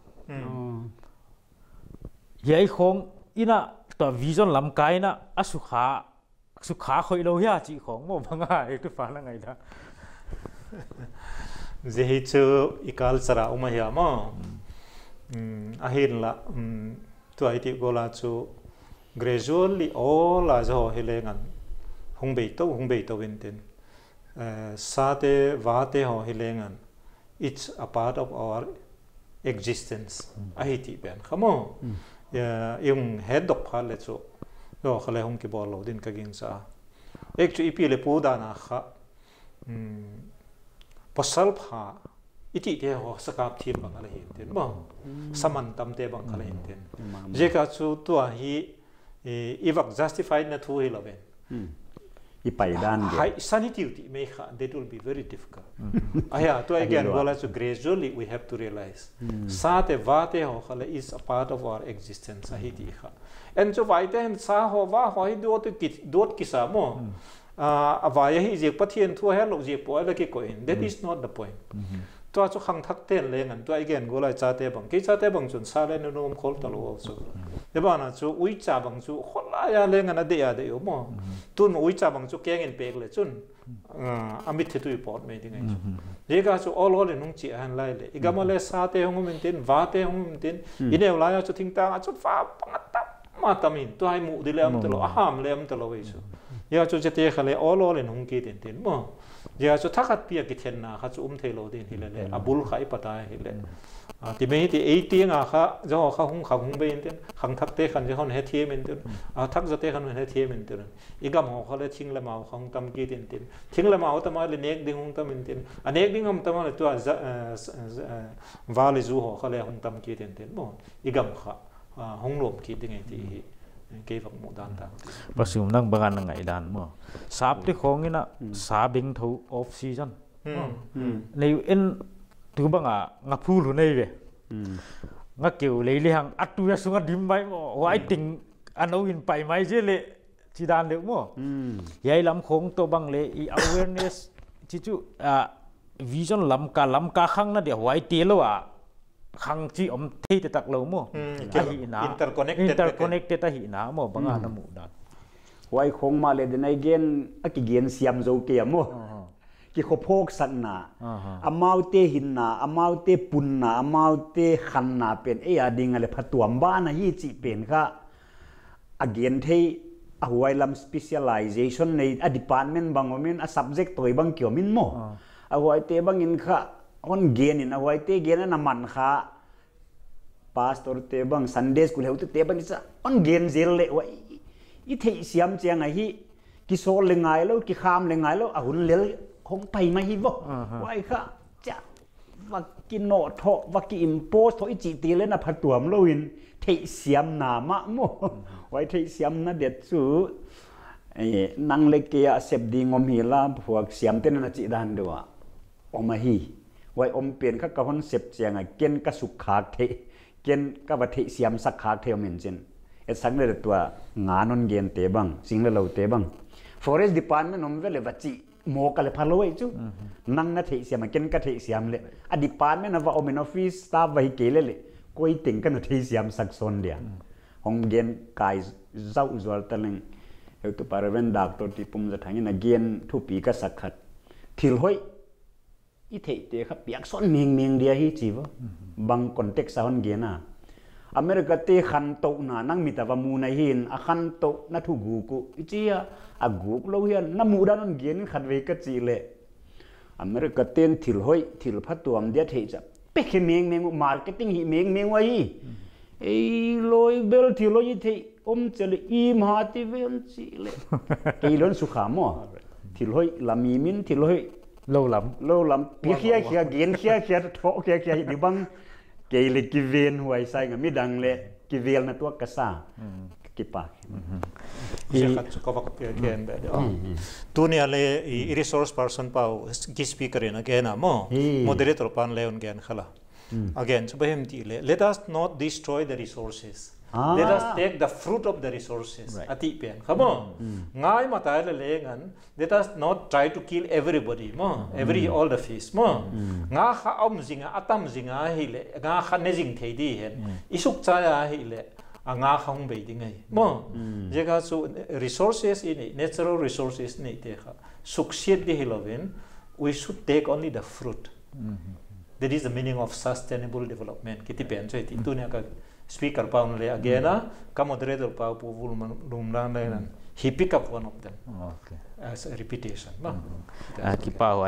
yai khong ina to vision lam kai na asukha sukha khoi lo ya chi khong mo banga e tu fa la ngai da je hi chu ikal chara uma ya mo a hin la tu ai ti gola chu gradually all as ho hilengan hung be to hung be to winten sa te va te ho hilengan it's a part of our existence a hi ti ben khamo ya yung head of phal le chu lo khale hung ki bol lo din ka gin sa actually pi le pu da na kha um pasal pha iti te ho sakap thim bang ala hin ten mo saman tam te bang khala hin ten je ka chu tu a hi evak justified na thu hi lo ben i pai dan ge hai sanity me kha that will be very difficult aya to again gola chu gradually we have to realize sa te va te ho khala is a part of our existence a hi ti kha and so vai te sa ho va ho hi do to ki dot ki sa mo a vai hi je pathian thu he lo je po la ki ko in that is not the point ตัวจุขังทักเต้นเลยงั้นตัวไอ้เก่งกูเลยจ่าเตบังกี่จ่าเตบังจนซาเลนนุ่มขลตลอดสุดเดี๋ยวบ้านจูอุ้ยจ่าบังจูคนละยาเลยงั้นเดียเดียวมั้งตุนอุ้ยจ่าบังจูแกงเงินเปกเลยจุนอามิตรตุยปอดไม่ได้ไงจูเดี๋ยวก็จูออลเลยนุ่งจีฮันไล่เลยอีกมาเลยซาเตหงมันตินวาเตหงมันตินอีเนี่ยเวลาจูทิ้งตาจูฟ้าปังตับมาตามินตัวให้หมูดิเลมตลอดห้ามเลมตลอดไปจูเดี๋ยวจูจะเตะเขาเลยออลเลยนุ่งกีตินตินมั้งเดี๋ยวจะทักเปียกิเทนนะเขาจะอุ้มเทโลดินฮิเลเลยอับุลขายปตายฮิเลที่ไม่ที่เอทีงอ่ะเขาจะเขาหงเขาหงไปอินเดียนขังทักเตะกันจะเขาเฮทีมินเดียนทักจะเตะกันเฮทีมินเดียนอีกอย่างเขาเลยทิ้งเลยมาเขาทำกีตินตินทิ้งเลยมาแต่มาเลยเนกดิ้งหงทำมินตินอันเนกดิ้งเขาแต่มาเลยตัววาลิจูเขาเลยหงทำกีตินตินมั้งอีกอย่างเขาหงลมกีติงไงที่เกี่ยวกับหมู่ด้านต่างประชุมนั่งบางอันไงด้านมั้งสาบที่ของนี่นะสาบิงทูออฟซีซันในเอ็นถือบังอ่ะงับพูดในเว้ยงักเกี่ยวเลยเลี้ยงอัดตัวสุงัดดิมไปมั้งว่าไอ้ติงอันเอาอินไปไหมเจเล่จีด้านเดียวมั้งยัยลำคงตัวบังเลยอี awareness จิจูอ่า vision ลำกาลำกาข้างนั่นเดี๋ยวไว้เตี้ยแล้วอ่ะขังจีอมที่จะตักเราโม่อาหินา interconnected อาหินาโม่บางอันน้ำมูดันไว้คงมาเลยในเกณฑ์อักเกณฑ์เสียมโจเกียโม่กี่ขบพกสันนาอามาเตหินนาอามาเตปุนนาอามาเตขันนาเป็นเอียดิ่งอะไรพัดตัวบ้านนะยี่จีเป็นค่ะอักเกณฑ์ที่เอาไว้ลำ specialization ใน department บางวัน subject ตัวบางเกี่ยวมินโม่เอาไว้เตบางอินค่ะคนเกณฑ์นี่เอาไว้เตเกณฑ์นั่นมันค่ะ pastor เตบัง Sunday school เหรอเตบังนี่จะคนเกณฑ์เจริญเลยว่าอีเทเสียมเจียงไงฮีกิโซเลงไงแล้วกิขามเลงไงแล้วอาหุ่นเลี้ยคงไปไม่ฮีบ่ไว้ค่ะจะว่ากินโนทว่ากิอิมโพสทอีจีตีเลยนะพัดตัวมลวินเทเสียมหนามะโมไว้เทเสียมนะเด็ดสู้ไอ้นังเล็กเกียเสพดีงมฮีลาพวกเสียมเต้นนะจีดันด้วยอมฮีไว้อมเปลี่ยนข้ากับคนเสพเจียงไงเกณฑ์กระสุกขาเทเกณฑ์กับเทเสียมสักขาเทอเหม็นเจนเอสังเลยตัวงานนนเกณฑ์เตบังสิ่งเลยเราเตบัง forest department นมเวลวัจิโมกเลยพาโลยจูนั่งนัดเทเสียมเกณฑ์กระเทเสียมเลยอ department นะว่าอเมนออฟฟิศสตาฟไว้เกลเลยก็อีติงกันเทเสียมสักโซนเดียห้องเกณฑ์กายเจ้าอุจวลตะลึงเอตุปาร์เวนดักตัวที่ปุ่มจะทางนี้นะเกณฑ์ทุปีก็สักขัดทิลห้อยอีเทเตครับอยากสอนเมียงเมียงเดียฮีจีวะบางคอนเท็กซ์ฮอนเกณฑ์นะอเมริกาเตขันโตนะนั่งมีแต่ว่ามูนหินอาขันโตนัทุกูกุอิจิยาอากูกโลเฮียนน้ำมูดานันเกียนขัดเวกจีเล่อเมริกาเตนทิลหอยทิลพัดตัวมเดียเทจะเป็กเมียงเมียงมาร์เก็ตติ้งหิเมียงเมียงไว้ไอ้ลอยเบลทิลอยเทอมเจลอีมหาติเวนจีเล่ไอ้ล้นสุขามอทิลหอยลามีมินทิลหอยโลลำโลลำปีเขียเขียเกียนเขียเขียโถเขียเขียดิบังเกลิกิเวนหัวใส่กันไม่ดังเลยกิเวลนะตัวกระซ่ากิปากอีก็วักเกียนแบบตัวนี้เลยอี resource person เปล่ากิสปีกเรน again อะมั้ง moderator ปันเลวน์ again ขล่ะ again จะไปเห็นที่เลย let us not destroy the resources let us take the fruit of the resources อธิเปียนครับมั้งง่ายมาตายเลยเลยงั้น let us not try to kill everybody มั้ง every all the fish มั้งง่าข้าอมจิงอ่ะตั้มจิงอ่ะฮิเลง่าข้าเนจิงเทดีเห็นอิสุกใจอ่ะฮิเลง่าข้าคงไปดิ้งไงมั้งเจ้าสู่ resources นี่ natural resources นี่เด็กสุขเสียดีฮิโลวิน we should take only the fruit that is the meaning of sustainable development คิดที่เปลี่ยนใจที่ตัวเนี้ยก็speaker ปาวน์เลย again นะก็ moderator ปาวผู้พูดมันลุมล้านเลยนั่น he pick up one of them as a repetition มั้งที่ปาวไอ้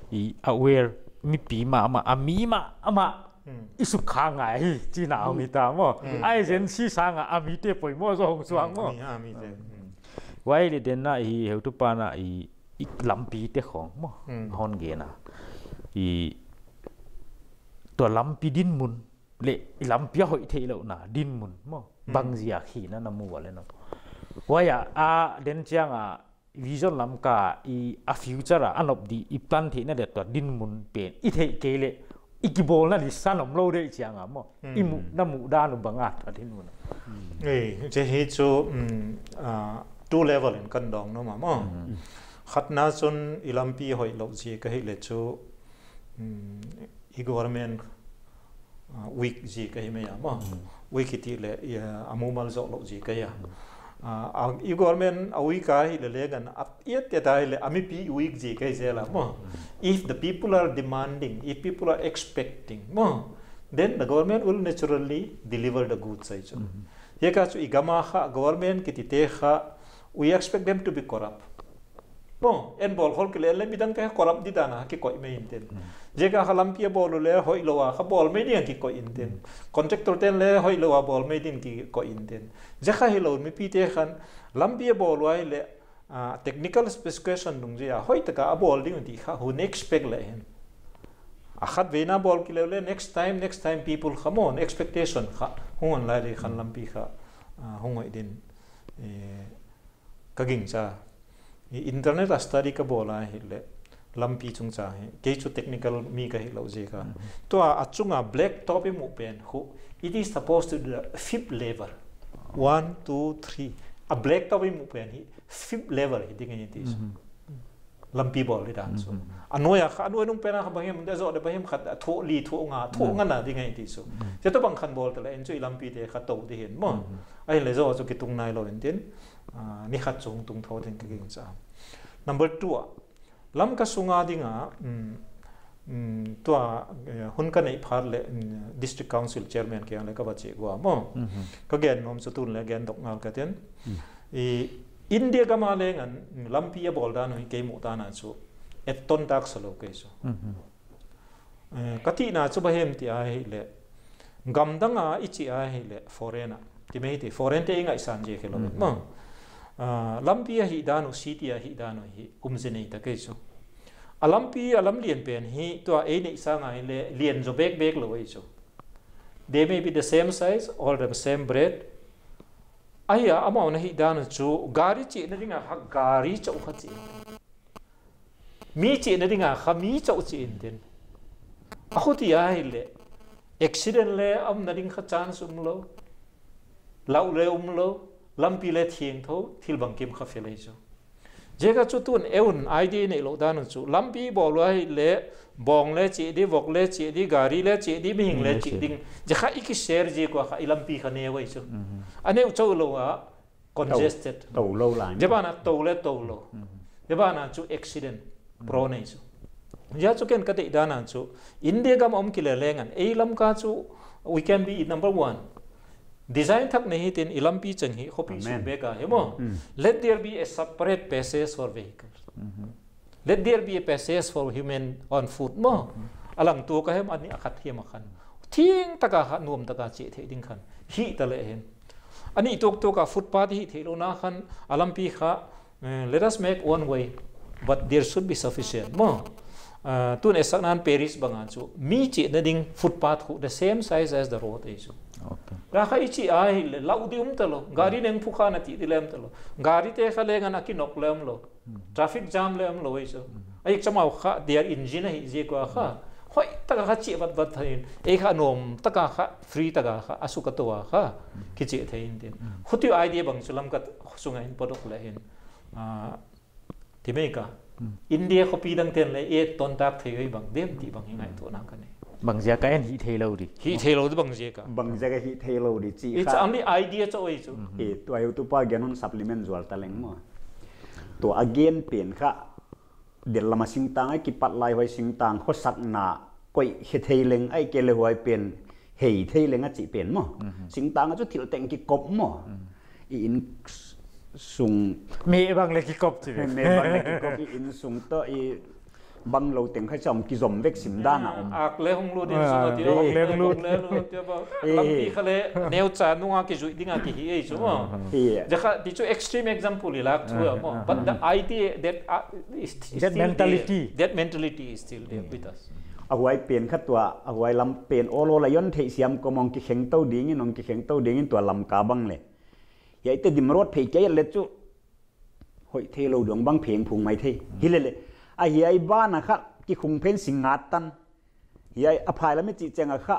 aware มีปีมามาอามีมาอามาอิสุขางไงจีน่ามีตามว่าไอ้เจนซีสังอามีเตปอยมั่วส่งสว่างมั่วไว้เด่นนะอีเหตุปานะอีอีลำปีเตของมั่วฮอนเกนะอีตัวลำปีดินมุนเละลำเปียหอยเทเลวน่ะดินมุนมั่งบางสิ่งขี้นั่นน้ำมัวเลยนะว่าอย่าอาเดินเชียงอ่ะวิชั่นลำกาอีอาฟิวเจอร์อ่ะอันอบดีอีพลันที่นั่นเด็ดตัวดินมุนเป็นอีเทเกเลอีกิโบลนั่นดิสันอมโลได้เชียงอ่ะมั่งอีมุน้ำมูด้านุบังอาจดินมุนเอ้ยจะเห็นจูอ่า two level กันดองเนาะมั่งขัดน่าจนอีลำปีหอยลบจีก็เห็นเลยจู i government week gì cái mấy à mà week thì lệ amu mal zo lo gì cái à à i government a week cái lệ lệ gan at yết cái tai lệ ami pi week gì cái gì là mà if the people are demanding, if people are expecting mà then the government will naturally deliver the goods ấy chứ. Ye ka chu igama kha government ki ti kha we expect them to be corrupt. Bon, en bol hol kile le midang ka corrupt di dana ki koi me inten. Je ka khalam pia bol le hoi lowa kha bol me din ki koi inten. Contractor ten le hoi lowa bol me din ki koi inten. Je kha hilo mi pi te khan lam pia bol wai le technical specification dung je ya hoi ta ka bol ding ti kha hu expect le hen. Akhat vena bol kile le next time next time people come on expectation kha hon lai le khan lam pi kha hongoi din ka ging cha internet a study ka bola hi le lampi chung cha he ke chu technical mi ka hi lo je ka to a chunga black top mu pen who it is supposed to be the fifth level one two three a black top mu pen hi fifth level hi ding ni ti lampi bol ri dan so anoya kha anoy nung pena kha bangem da zo de bahem khat tho li tho nga tho nga na ding ni ti so je to bang khan bol ta le enjoy lampi te kha to de hen mo ai le zo zo ki tung nai lo ren ni khat chung tung tho den ki cha number two lam ka sunga dinga to hun ka nei phar le district council chairman ke le ka ba che go mo ka gen nom su tun le gen dok ngal ka ten i india ka ma le ngan lampi a bol da no ke mu ta na chu et ton tak salo ke so ka ti na chu ba hem ti a he le gam danga ichi a he le foreigner ti me ti foreign te ngai san je ke lo mo lampi a hi danu city a hi danu hi kumse nei ta ke so alampi alam lien pen hi to a nei sa ngai le lien zo bek bek lo wei so they may be the same size or the same breadth aya amao na hi danu chu gari chi na dinga ha gari chau kha chi mi chi na dinga kha mi chau chi in den a khoti a hi le accident le am na ding kha chance um lo lau le um lo lampi le thieng tho thil bang kim kha felei chu jega chu tun eun id nei lo dan chu lampi bol wai le bong le chi di vok le chi di gari le chi di ming le chi ding je kha iki share je ko kha lampi kha ne wai chu ane u chu lo a congested to lo la je bana to le to lo je bana chu accident pro nei chu ya chu ken ka te dana chu india gam om kile lengan e lam ka chu we can be number one design thak nahi tin ilampi chang hi hopi su beka hemo let there be a separate passage for vehicles let there be a passage for human on foot mo alang tu ka hem ani akhat hi ma khan thing taka ha nuam taka che the ding khan hi ta le hen ani tok to ka footpath hi thelo na khan alampi kha let us make one way but there should be sufficient mo tun esaknan paris bangan chu mi che na ding footpath khu the same size as the road is okay ra khai chi ai le laudi um talo gari neng phukha na ti dilem talo gari te khale ngana ki nok lem lo traffic jam lem lo wei so ai chamau kha their engine hi je ko kha hoi taka kha chi bat bat thain e kha nom taka kha free taka kha asuka to kha ki che thein tin khuti idea bang chulam ka sunga in podok le hin a timeka india copy dang ten le e ton tak thei bang dem ti bang hingai to na ka ne bằng giá cái anh hi thề lâu đi hi thề lâu bằng gì cả bằng giá cái hi thề lâu đi chỉ it's only idea cho ấy chứ e to ayu tu pa ganon supplement zual taleng mo to again pen kha del lama sing tang ai ki pat lai hoi sing tang kho sak na koi he thei leng ai ke le hoi pen hei thei leng a chi pen mo sing tang a chu thil teng ki kop mo in sung mẹ bằng lấy cái cốc chứ mẹ bằng lấy cái cốc in sung to i băng lâu tiếng khai chồng kỳ dòm vết xìm đa nào ạc lê hông lô đến xuống thì ạc lê hông lô lê lô tiêu bao lắm thì khá lê nếu trả nung ạc kỳ dụi đi ngạc kỳ hì ấy xuống mà giờ khá thì chú extreme example là lạc thua mà but the idea that is that mentality that mentality is still there with us à huay pen khát tua à huay làm pen ô lô là yon thấy xiêm có mong kỳ khéng tàu đi nghe nong kỳ khéng tàu đi nghe tua làm cá băng lệ vậy thì dim road phải cái lệ chú hội thay lâu đường băng phèn phùng mày thay hi lệ lệ à hi ba na kha ki khung pen singat tan hi a phai la mi chi chenga kha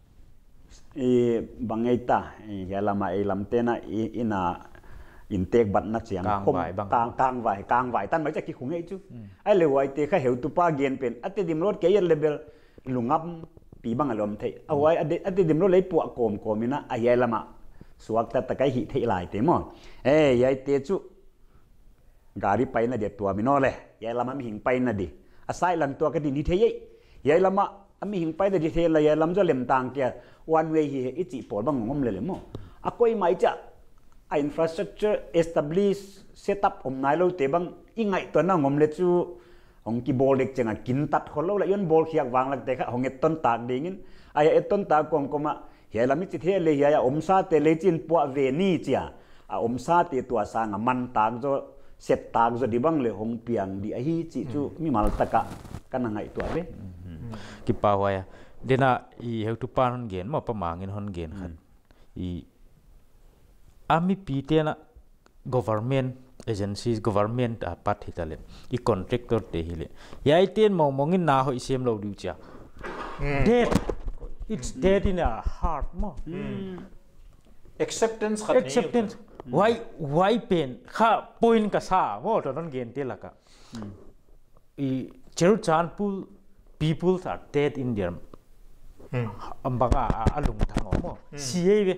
e bangai ta ya lama e lam te na ina intek bat na chiang khom kang kang vai kang vai tan mai cha ki khung ei chu ai le wai te kha heu tu pa gen pen ate dim road ke level lungam pi bang alom the awai ade ade dim lo lei pu kom komina ayai lama suak ta takai hi the lai te mo e yai te chu gari pai na de tua mi no le yai lama mi hing pai na di asai lang tua ka di ni the yai yai lama ami hing pai da di the la yai lam jo lem tang kia one way hi i chi por bang ngom le le mo akoi mai cha a infrastructure establish set up om nai lo te bang ingai to na ngom le chu hong ki bol dek chenga kin tat kholo la yon bol khiak wang lak te kha hong et ton tak dingin aya et ton tak kong koma he lami chi the le ya om sa te le chin po ve ni chia a om sa te tua sa nga man tak jo set tak zo di bang le hong piang di a hi chi chu mi mal taka kana ngai to ve ki pa wa ya dena i heu tu pan hon gen ma pa mangin hon gen khan i ami pi te na government agencies government a pat hitale i contractor te hile yai ten mong mongin na hoi sem lo du cha dead it's dead in our heart mo acceptance khat acceptance why why pain kha point ka sa mo to non gen te laka i cheru chan pul people are dead in their ambaga alung thang mo sieve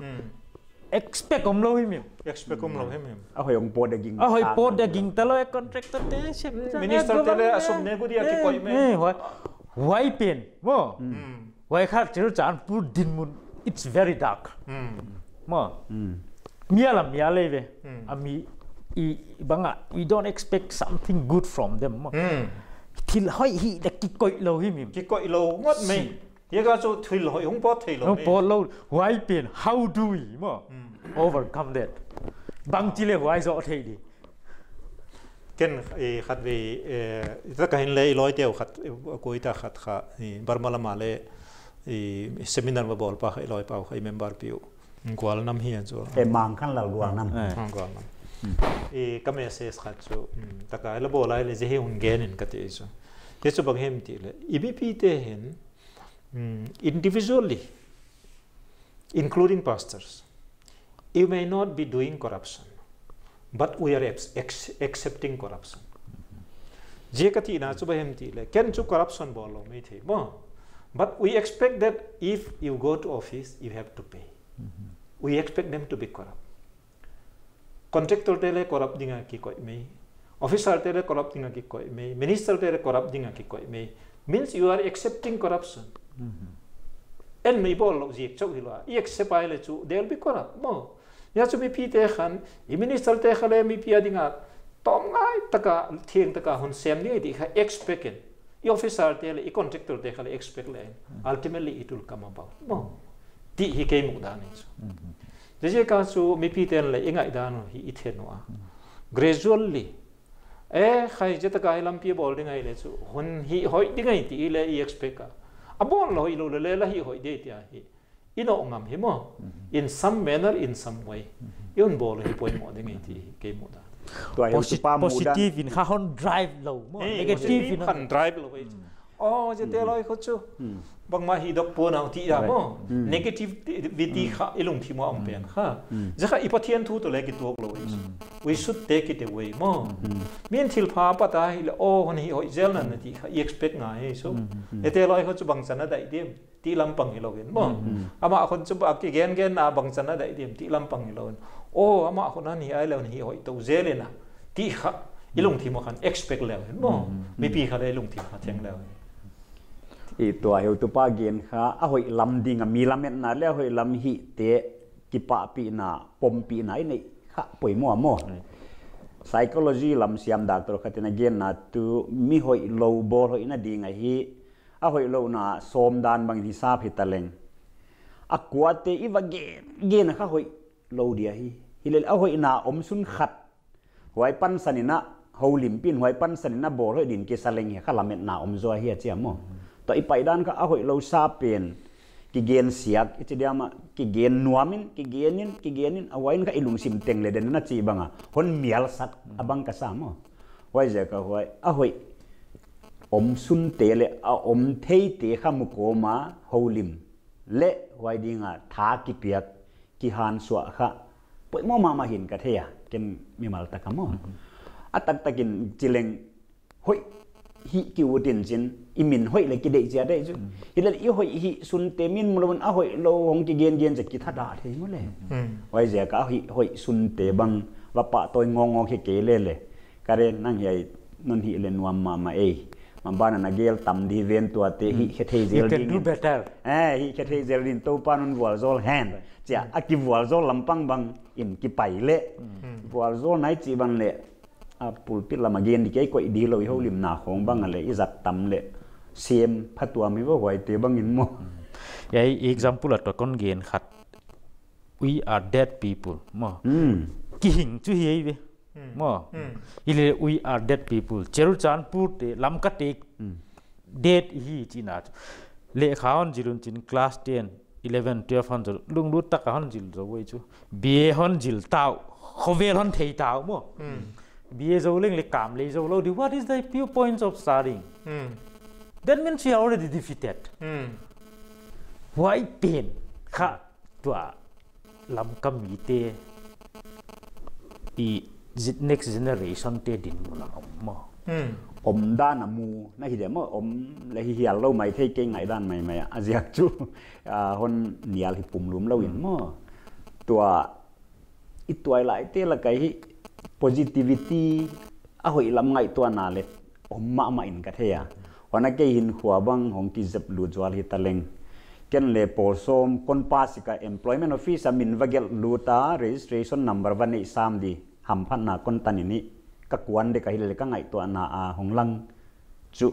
expect om lo him expect om lo him a hoi ong po de ging a hoi po de ging talo e contractor te chef minister tele asum ne gudi aki koi me why why pain mo why kha cheru chan pul din mun it's very dark mo miala miale ve ami i banga we don't expect something good from them mo thil hoi hi da ki koi lo hi mi ki koi lo ngot me ye ga so thil hoi hung po thei lo me po lo why pain how do we mo overcome that bang chile why zo thei di ken e khat ve e ta kahin le loi teu khat koi ta khat kha barmala male e seminar ma bol pa loi pa khai member piu gwal nam hi zo e mang khan lal gwal nam gwal nam e kame ses khat chu taka la bolai le je he hun gen in kate so te chu bang hem ti le ebp te hen individually including pastors you may not be doing corruption but we are accepting corruption je kati na chu bang hem ti le ken chu corruption bolo me the mo but we expect that if you go to office you have to pay we expect them to be corrupt contractor tele corrupt dinga ki koi me officer tele corrupt dinga ki koi me minister tele corrupt dinga ki koi me means you are accepting corruption en me bol lo ji chau hi lo i accept ai le chu they will be corrupt mo ya chu mi pi te khan i minister te khale mi pi adinga tom ngai taka thieng taka hon sem ni di kha expect i officer tele i contractor te khale expect le ultimately it will come about mo ti hi ke mu da ni chu je ka chu mi pi ten le ingai da no hi ithe no a gradually e khai je ta kai lam pi bol ding ai le chu hon hi hoi ding ai ti le i expect ka abon lo hi lo le la hi hoi de ti a hi ino ngam hi mo in some manner in some way yon bol hi poi mo ding ai ti ke mu da positive in kha hon drive lo mo negative in khan drive lo hi oh je te loi kho chu bang ma hi dok po na ti da mo negativity kha ilung thi mo am pen kha ja kha ipathian thu to le ki tok lo we should take it away mo min thil pha pa ta hi oh hon hi hoi zel na ti kha expect nga he so ete loi kho chu bang chana dai dem ti lam pang hi lo gen mo ama khon chu ba ki gen gen na bang chana dai dem ti lam pang hi lo oh ama khon na ni ai lo ni hoi to zel na ti kha ilung thi mo khan expect le mo mi pi kha le ilung thi kha theng le i tua heu tu pa gen kha a hoi lam ding a mi lamet na le hoi lam hi te ki pa pi na pom pi nai nei kha poi mo mo psychology lam siam doctor khatina gen na tu mi hoi lo bor hoi na ding a hi a hoi lo na som dan bang hi sa phi taleng a kwate i wa gen gen kha hoi lo dia hi hilel a hoi na om sun khat hoi pan sanina holim pin hoi pan sanina bor hoi din ke saleng he kha lamet na om zo hi achia mo to ipai dan ka ahoi lo sa pen ki gen siak ichidiama ki gen nuamin ki genin ki genin awain ka ilung sim teng le den na chi banga hon mial sat abang ka sa mo wai je ka hoi ahoi om sun te le a om thei te kham ko ma holim le wai dinga tha ki piak ki han swa kha poi mo ma ma hin ka theya ken mi mal ta ka mo atak takin chileng hoi hi kiu tin chin imin hoi le ki dei chia dei chu hi le i hoi hi sun te min mulun a hoi lo hong ki gen gen je ki thada thei mo le wai je ka hi hoi sun te bang wa pa toy ngong ngong ke ke le le kare nang hi non hi le nuam ma ma e ma ban na gel tam di ven tua te hi ke thei zel ding do better eh hi ke thei zel din to pan wal zol hand cha a ki wal zol lampang bang in ki pai le wal zol nai chi ban le a pulpit lama gen di kai ko di lo ho lim na khong bang le izat tam le sem phatua mi wo hoi te bang in mo yai example at kon gen khat we are dead people mo ki hing chu hi ve mo ile we are dead people cheru chan put te lam ka te dead hi china le khaon jirun chin class ten eleven twelve hon lung lu tak hon jil zo wei chu be hon jil tau khovel hon thei tau mo be zo leng le kam le zo lo di what is the few points of starting that means we are already defeated why pain kha tua lam kam mi te i next generation te din mo la mo om da na mu na hi de mo om le hi hial lo mai thei ke ngai dan mai mai a jiak chu a hon nial hi pum lum lo in mo tua i tuai lai te la kai hi positivity a hoi lam ngai tua na le om ma ma in ka thea ona ke hin khwa bang hong ki zep lu zwal hi taleng ken le por som kon pasika employment office amin vagel luta registration number one ei sam di ham phan na kon tanini ka kwan de ka hil ka ngai to na a honglang chu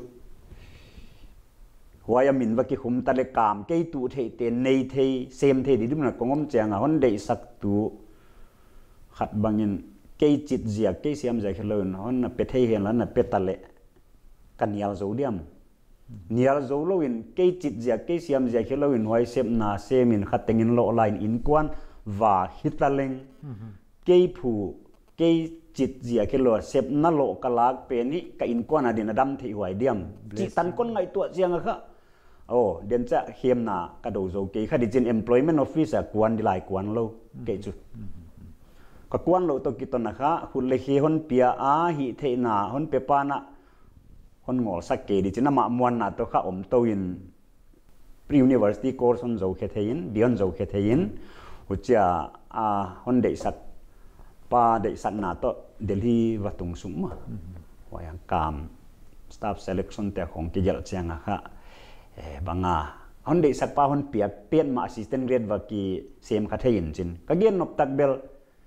huaya min va ki hum ta le kam ke tu thei te nei thei sem thei di dum na kongom changa hon dei sak tu khat bangin ke chit zia ke siam ja khelon hon na pe thei hen la na pe ta le kanial zo diam nial zo lo in ke chit zia ke siam ja khelo in hoi sem na semin khatengin lo line in kwan wa hitaleng ke phu ke chit zia khelo sep na lo kalak pe ni ka in kwan adin adam thi hoi diam chi tan kon ngai tu chiang kha oh den cha hem na ka do zo ke kha di chin employment officer kwan di lai kwan lo ke chu ka kwan lo to ki to na kha hul le hi hon pia a hi the na hon pe pa na hon ngol sak ke di china ma muan na to kha om to in pre university course on zo khe thein bion zo khe thein hucha a hon dei sak pa dei sak na to delhi watung sum ma wayang kam staff selection te khong ki gel chang kha e banga hon dei sak pa hon piak pen ma assistant grade wa ki sem kha thein chin ka gen nop tak bel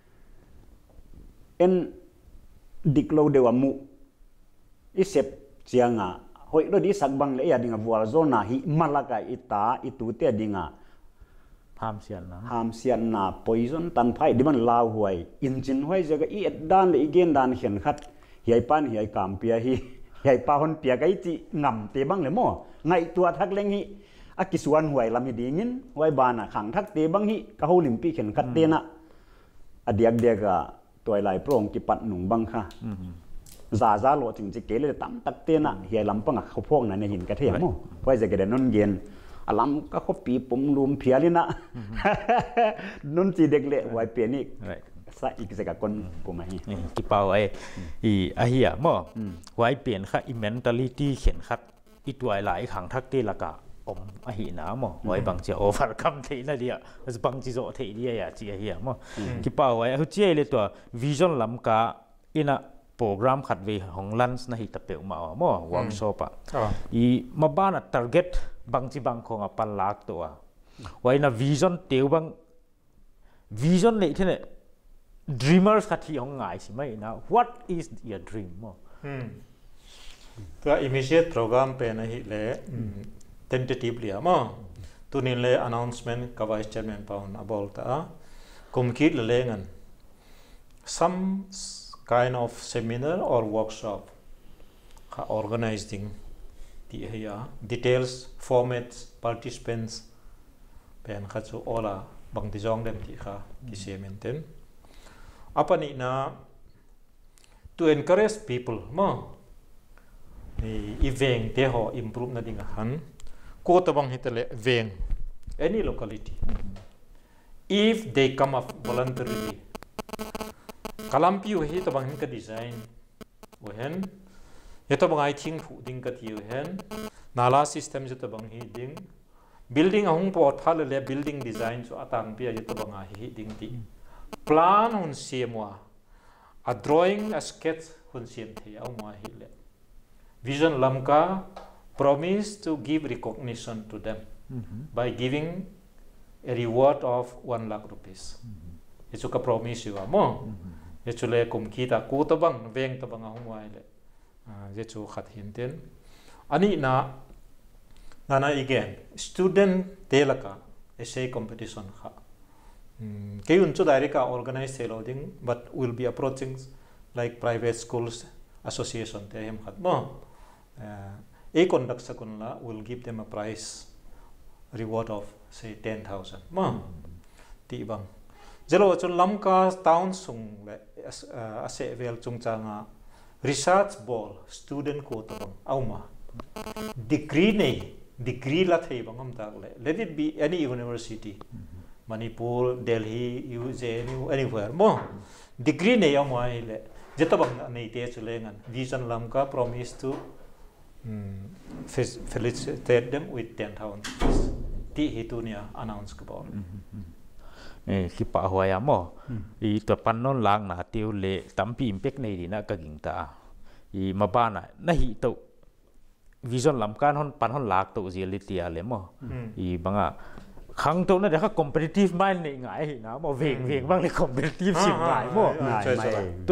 en diklo dewa mu isep chianga hoi do di sak bang le ya dinga wal zona hi malaka ita itu te dinga ham sian na ham sian na poison tan phai di man law huai injin huai jaga i et dan le igen dan hen khat hiai pan hiai kam pia hi hiai pa hon pia kai chi ngam te bang le mo ngai tua thak leng hi a kisuan huai lam hi dingin huai bana khang thak te bang hi ka holim pi khen khat te na adiak dega toy lai prong ki pat nung bang kha za za lo ching chi ke le tam tak te na hiai lam panga kho phok na ne hin ka the mo huai je ke de non gen alam ka kho pi pum lum phiali na non chi dek le huai pe ni sa ik se ka kon ko ma hi ki pau ai i a hi mo huai pen kha i mentality khen khat i tuai lai khang thak te la ka om a hi na mo huai bang che overcome the na dia as bang chi zo the dia ya chi a hi mo ki pau ai hu che le to vision lam ka ina program khat ve hong lunch na hi ta pe ma mo workshop a i ma ban a target bang chi bang khong a pan lak to a wai na vision teu bang vision le thene dreamers khat hi hong ngai si mai na what is your dream mo to immediate program pe na hi le tentatively mo tunin le announcement ka vice chairman paun abol ta kum kit le lengan some kind of seminar or workshop ka organizing the here details formats participants pen kha chu ola bang ti jong dem ti kha ki se maintain apani na to encourage people mo ni eveng te ho improve na dinga han ko ta bang hitale veng any locality if they come up voluntarily kalampi hi to bang ka design when Yata bangai thing phu ding ka tiu hen nala system jeta bang hi ding building ahung po thal le building design so atang pia yata banga hi ding ti plan hun siamwa a drawing a sketch hun siam the au ma hi le vision lamka promise to give recognition to them mm-hmm. by giving a reward of one lakh rupees mm-hmm. Itu ka promise you mo mm-hmm. Itu le kum kita ku ta bang veng ta bang ahung wa le je chu khat hin ten ani na nana again student telaka essay competition kha ke un chu direct organize loading but will be approaching like private schools association te hem khat mo a conduct sakun la will give them a prize reward of say ten thousand mo ti bang jelo chu lamka town sung le ase vel chung changa research ball student ko to bang auma degree nei degree la thei bangam tak le let it be any university mm-hmm. Manipur Delhi U J N U anywhere mo degree nei auma le jeta bang nei te chulengan vision lamka promise to um, felicitate them with ten thousand ti hitunia announce ka ball eh ki pa hoya mo I to pannon lang na tiu le tampi impact nei dina ka gingta I mabana na hi to vision lam kan hon pan hon lak to reality ale mo I banga khang to na de kha competitive mind nei ngai hi na mo veng veng bang le competitive sim ngai mo to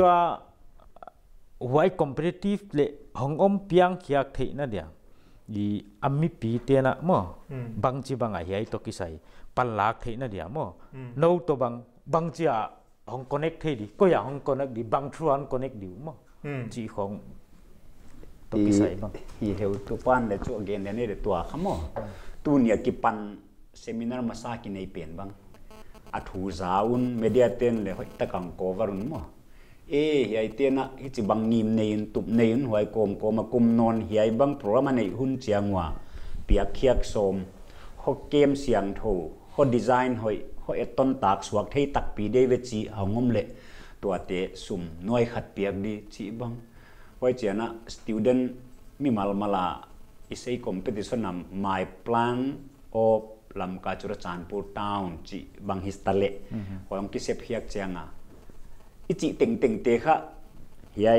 why competitive le hong om piang khiak thei na dia I ammi pi te na mo bang chi banga hi ai to ki sai pan lak thei na dia mo no to bang bang chia hong connect thei di ko ya hong connect di bang truan connect di mo chi khong to ki sai bang hi heu to pan le chu again ne ne tua khamo tu nia ki pan seminar masa ki nei pen bang a thu zaun media ten le hoi takang cover un mo e hi te na hi chi bang nim nei tup nei un hoi kom kom kum non hi bang program nei hun chiangwa pia khiak som ho kem siang tho ho design hoi ho eton tak suak thei tak pi de ve chi hangom le tua te sum noi khat piak di chi bang hoi chiana student mi mal mala isei competition nam my plan of lamka chura chanpur town chi bang histale hoam ki sep hiak chianga ichi teng teng te kha hiai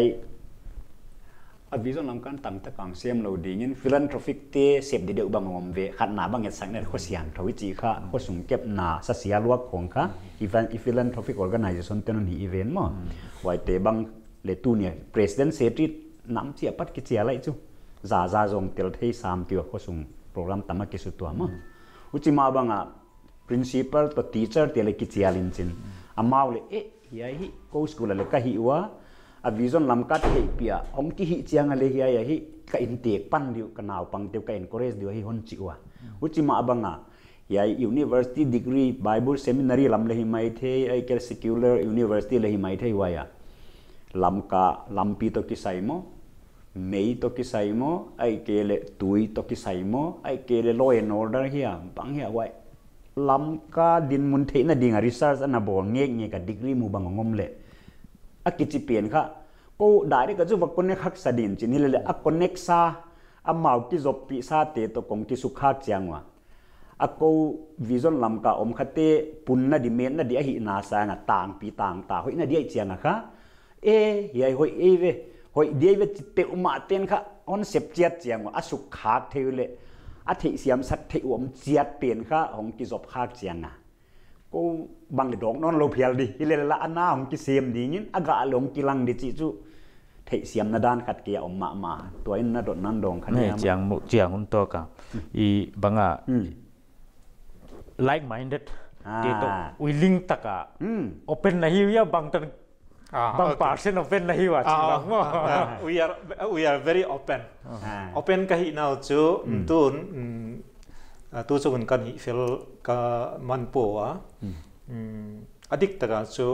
a vision lam kan tam ta kang sem lo ding in philanthropic te sep de deu bang ngom ve khat na bang et sang ne kho sian thawi chi kha kho sung kep na sa sia luak khong kha event philanthropic organization ten ni event mo wai te bang le tu ne president secretary nam chi apat ki chia lai chu za za jong tel thei sam ti kho sung program tama ki su to mo uchi ma banga principal to teacher te le ki chia lin chin amau le e hi hi ko school le ka hi wa a vision lam kat he pia ong ki hi chiang ale hi ya hi ka in tek pan diu ka naw pang te ka encourage diu hi hon chi wa uchi ma banga ya university degree bible seminary lam le hi mai the ai ke secular university le hi mai the wa ya lam ka lampi to ki sai mo mei to ki sai mo ai ke le tui to ki sai mo ai ke le law and order hi bang hi wa lam ka din mun the na ding research ana bol nge nge ka degree mu bang ngom le a kichi pen kha ko direct ju wa connect khak sadin chin hi le a connect sa a mau ki job pi sa te to kong ki su khak chiangwa a ko vision lam ka om khate pun na di men na di a hi na sa na tang pi tang ta hoi na di chianga kha e hi hoi e ve hoi di ve te uma ten kha on sep chiat chiangwa a su khak theule a thei siam sat thei om chiat pen kha hong ki job khak chianga ko bang le dong non lo phial di hi le la ana hong ki sem di ngin aga long ki lang di chi chu thei siam na dan khat ke om ma ma to in na dot nan dong khan ne chiang mu chiang hun to ka I banga like minded te to willing taka open na hi ya bang tan bang person open na hi wa chi bang mo we are we are very open open ka hi now chu tun tu chu kan hi fel ka man po wa adik taka chu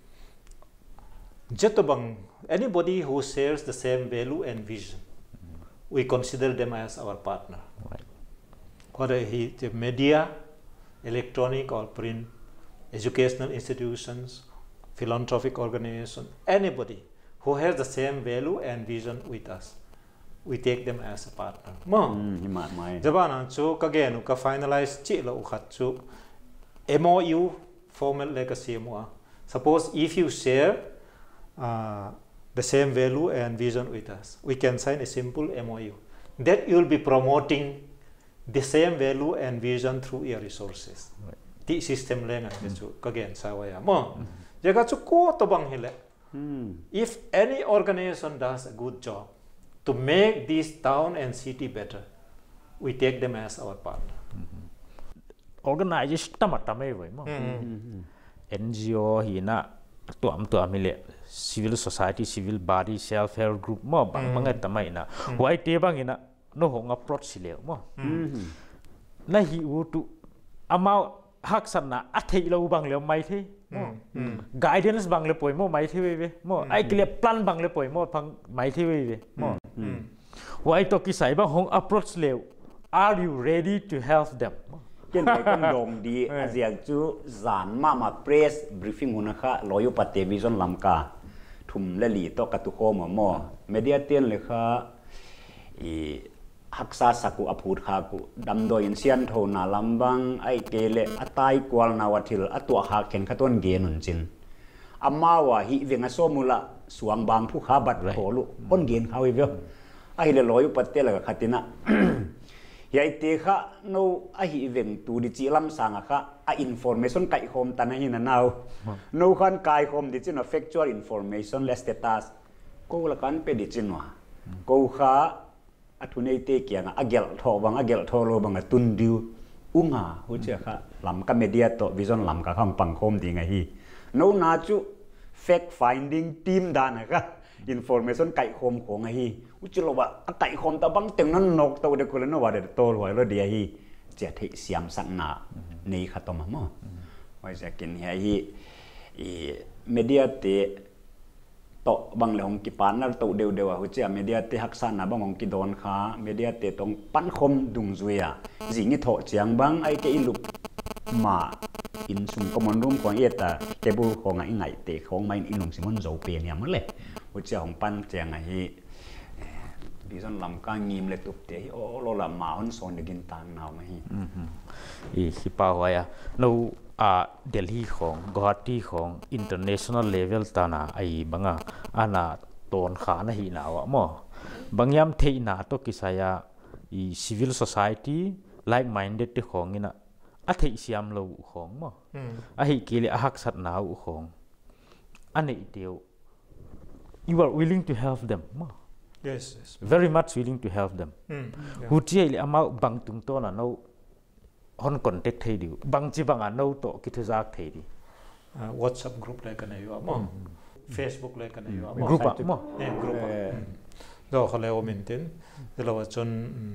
jet bang anybody who shares the same value and vision we consider them as our partner right. Whether he the media electronic or print educational institutions philanthropic organization anybody who has the same value and vision with us we take them as a partner mo jabana chu ka ge nu ka finalize chi lo khat chu M O U formal legacy mo suppose if you share uh, the same value and vision with us we can sign a simple M O U that you will be promoting the same value and vision through your resources the system lenga chu ka gen sawaya mo jaga chu ko to bang hele if any organization does a good job to make this town and city better we take them as our partner organization tamat tamai voi mo N G O hi na tu am tu amile civil society civil body self help group mo bang bang tamai na wai te bang ina no hong approach sile mo na hi u tu amau hak sanna athei lo bang le mai the mo guidance bang le poi mo mai the we mo ai clear plan bang le poi mo phang mai the we mo wai to ki sai bang hong approach le are you ready to help them เช่นไปกันดงดีอาเซียจูจานมามาเพรสบรีฟิงหุนค่ะลอยปฏิวิจนลำกาทุ่มเล่ลีโตกัตุโคมหมอเมียเตียนเลยค่ะฮักษาสักุอภูดขากุดำโดยอินเซียนโทนาลำบังไอเกเลอัตายกวลนาวทิลอัตัวหาเข็นขต้นเกนุนจินอามาว่าฮิเวงอโซมุละสวงบางผู้ขาบัดโถลุป้นเกนเขาอีเวลไอเลลอยปฏิเลยกับขัตินะยายเตะค่ะนูไอฮิเวงตูดิจิลัมสังค่ะไออินฟอร์เมชันไก่โฮมตันให้นันเอานูขันไก่โฮมดิจิโนเฟกชวลอินฟอร์เมชันเลสเตตัสกูละกันเป็นดิจิโนกูค่ะอัทุนไอเตะเกียงอ่ะเกลทอบังอ่ะเกลทอโลบังอ่ะตุนดิวอุ้งอ่ะหัวเจ้าค่ะลำกับเมดียโตวิจนลำกับข้างปังโฮมดีไงฮีนูน่าจูเฟกไฟดิ้งทีมดานนะคะอินฟอร์เมชันไก่โฮมของไงฮีอุจจาระว่าไก่โฮมตะบังเต็งนั้นนกตัวเด็กคนนั้นว่าเด็กโตรวยแล้วเดียฮีจะที่เสียมสักหนานี่ขัดตัวมาหม้อว่าจะกินเฮียเมดียเตะโตบางเหล่ากิปานนั่นโตเดียวเดียวหัวเจ้าเมดียเตะฮักษาหนาบางของกิโดนขาเมดียเตะตรงปั้นคมดุงซุยอ่ะสิ่งนี้โถเจียงบางไอ้เกอิลุกมาอินซุ่มก็มันรุ่มของเอตาเก็บบุของไอ้ไงเตะของไม่อินลุงสิมันโจเปียเนี่ยมันเลยหัวเจ้าของปั้นเจียงไอ้ดิฉันลำกางงิมเลยตุบเตะโอ้โลละมาอันโซนเดกินตานเอาไหมอีสิป่าวไว้อะนูอ่าเดลีของกอตีของ international level ตานาไอ้บังอ่ะอันน่ะตอนขานะฮีนาวะมั้งบางยามเทน่าตัวกิสายาอี civil society like minded ที่ของนี่นะอัฐิเสียมเราของมั้งอ่ะฮีกิเลอะฮักสัตนาวของอันนี้เดียว you are willing to help them มั้ง Yes, yes. Very much willing to help them. Hu chia ile amau bang tung to na no hon contact thei diu. Bang chi bang ano to ki thu jak thei di. WhatsApp group le kan ayo mo. Facebook le kan ayo mo. Group mo. Eh group. Do khale o mintin. Dilo wa chon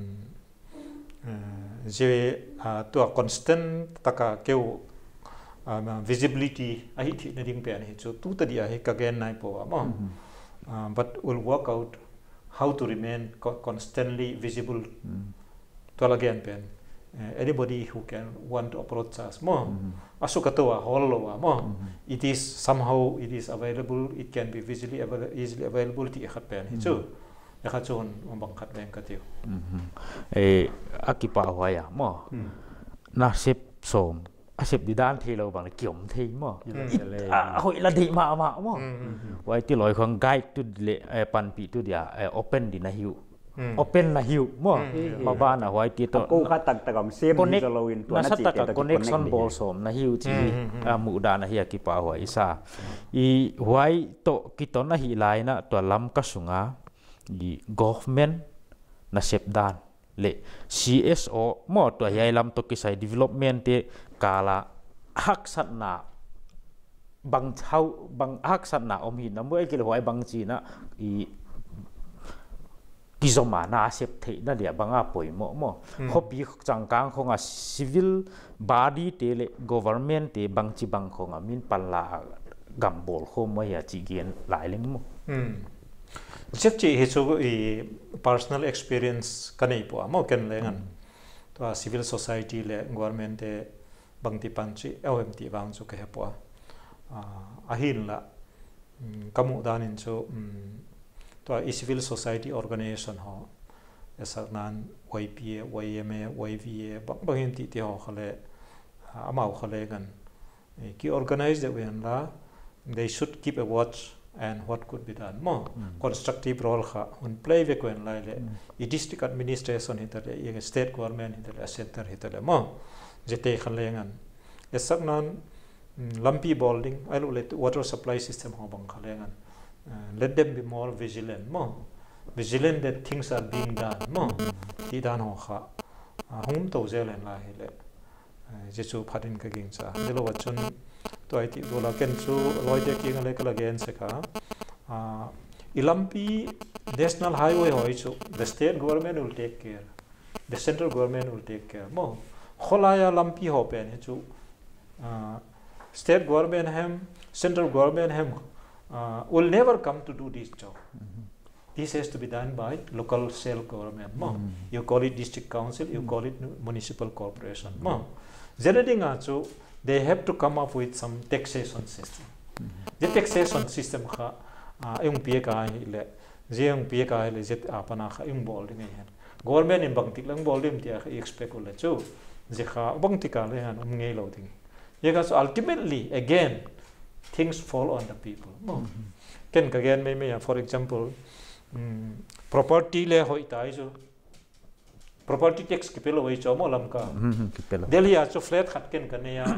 je to constant taka keu visibility ahi thi na ding pe ani chu tu ta dia he ka gen nai po mo. But we'll work out how to remain constantly visible mm. to again pen uh, anybody who can want to approach us more asukatoa hollowa more it is somehow it is available it can be visually available easily available ti khat pen hi chu ya kha chon bang khat leng ka tiu e akipa hoya mo na sep som a sep di dan thei lo bang kiom thei mo a hoi la di ma ma mo wai ti loi khong guide tu le pan pi tu dia open di na hiu open na hiu mo ma ba na wai ti to ko kha tak takam sem ni lo in tu na chi te connection bol som na hiu chi a mu da na hi ki pa hoi isa i wai to ki to na hi lai na to lam ka sunga i government na sep dan le C S O mo to yai lam to ki sai development te kala hak sat na bang chau bang hak sat na om hin na mo ki hoi bang chi na i ki zoma na sep the na dia banga poi mo mo khopi chang kang khonga civil body te le government te bang chi bang khonga min palla gambol khom mo ya chi gen lai leng mo chep chi he chu i personal experience kanei po mo ken lengan to civil society le government te bang ti panchi L M T bang chu ke po a hin la kamu danin chu to i civil society organization ho sak nan Y P A Y M A Y V A bang bang hin ti ti ho khale amau khale gan ki organize the wen la they should keep a watch and what could be done more mm. constructive role kha un play ve kwen lai le i district administration hitale i state government hitale center hitale mo jete khalengan esak nan lumpy building I let water supply system ho bang khalengan uh, let them be more vigilant mo vigilant that things are being done mo ti dan ho kha hum to zelen la hele je chu phatin ka ging cha delo wachon to I think dola ken chu loide king ale kala gen se ka uh, ilampi national highway hoi chu the state government will take care the central government will take care mo kholaya lampi ho pen chu uh, state government ham central government ham uh, will never come to do this job mm-hmm. This has to be done by local self government mo mm-hmm. you call it district council you call it municipal corporation mo zeding chu they have to come up with some taxation system. Mm-hmm. The taxation system kha yung P K le yung P K le jet apana kha yung bolding yan. Government in bangtik lang bolding ti kha expect ula chu. Je kha bangtik ka le han um ngei lo ding. Ye ka so ultimately again things fall on the people. Mo. Ken ka again may may for example um, property le hoi tai chu property tax kipelo wei chomo lam ka Delhi a chu flat khat ken kan ya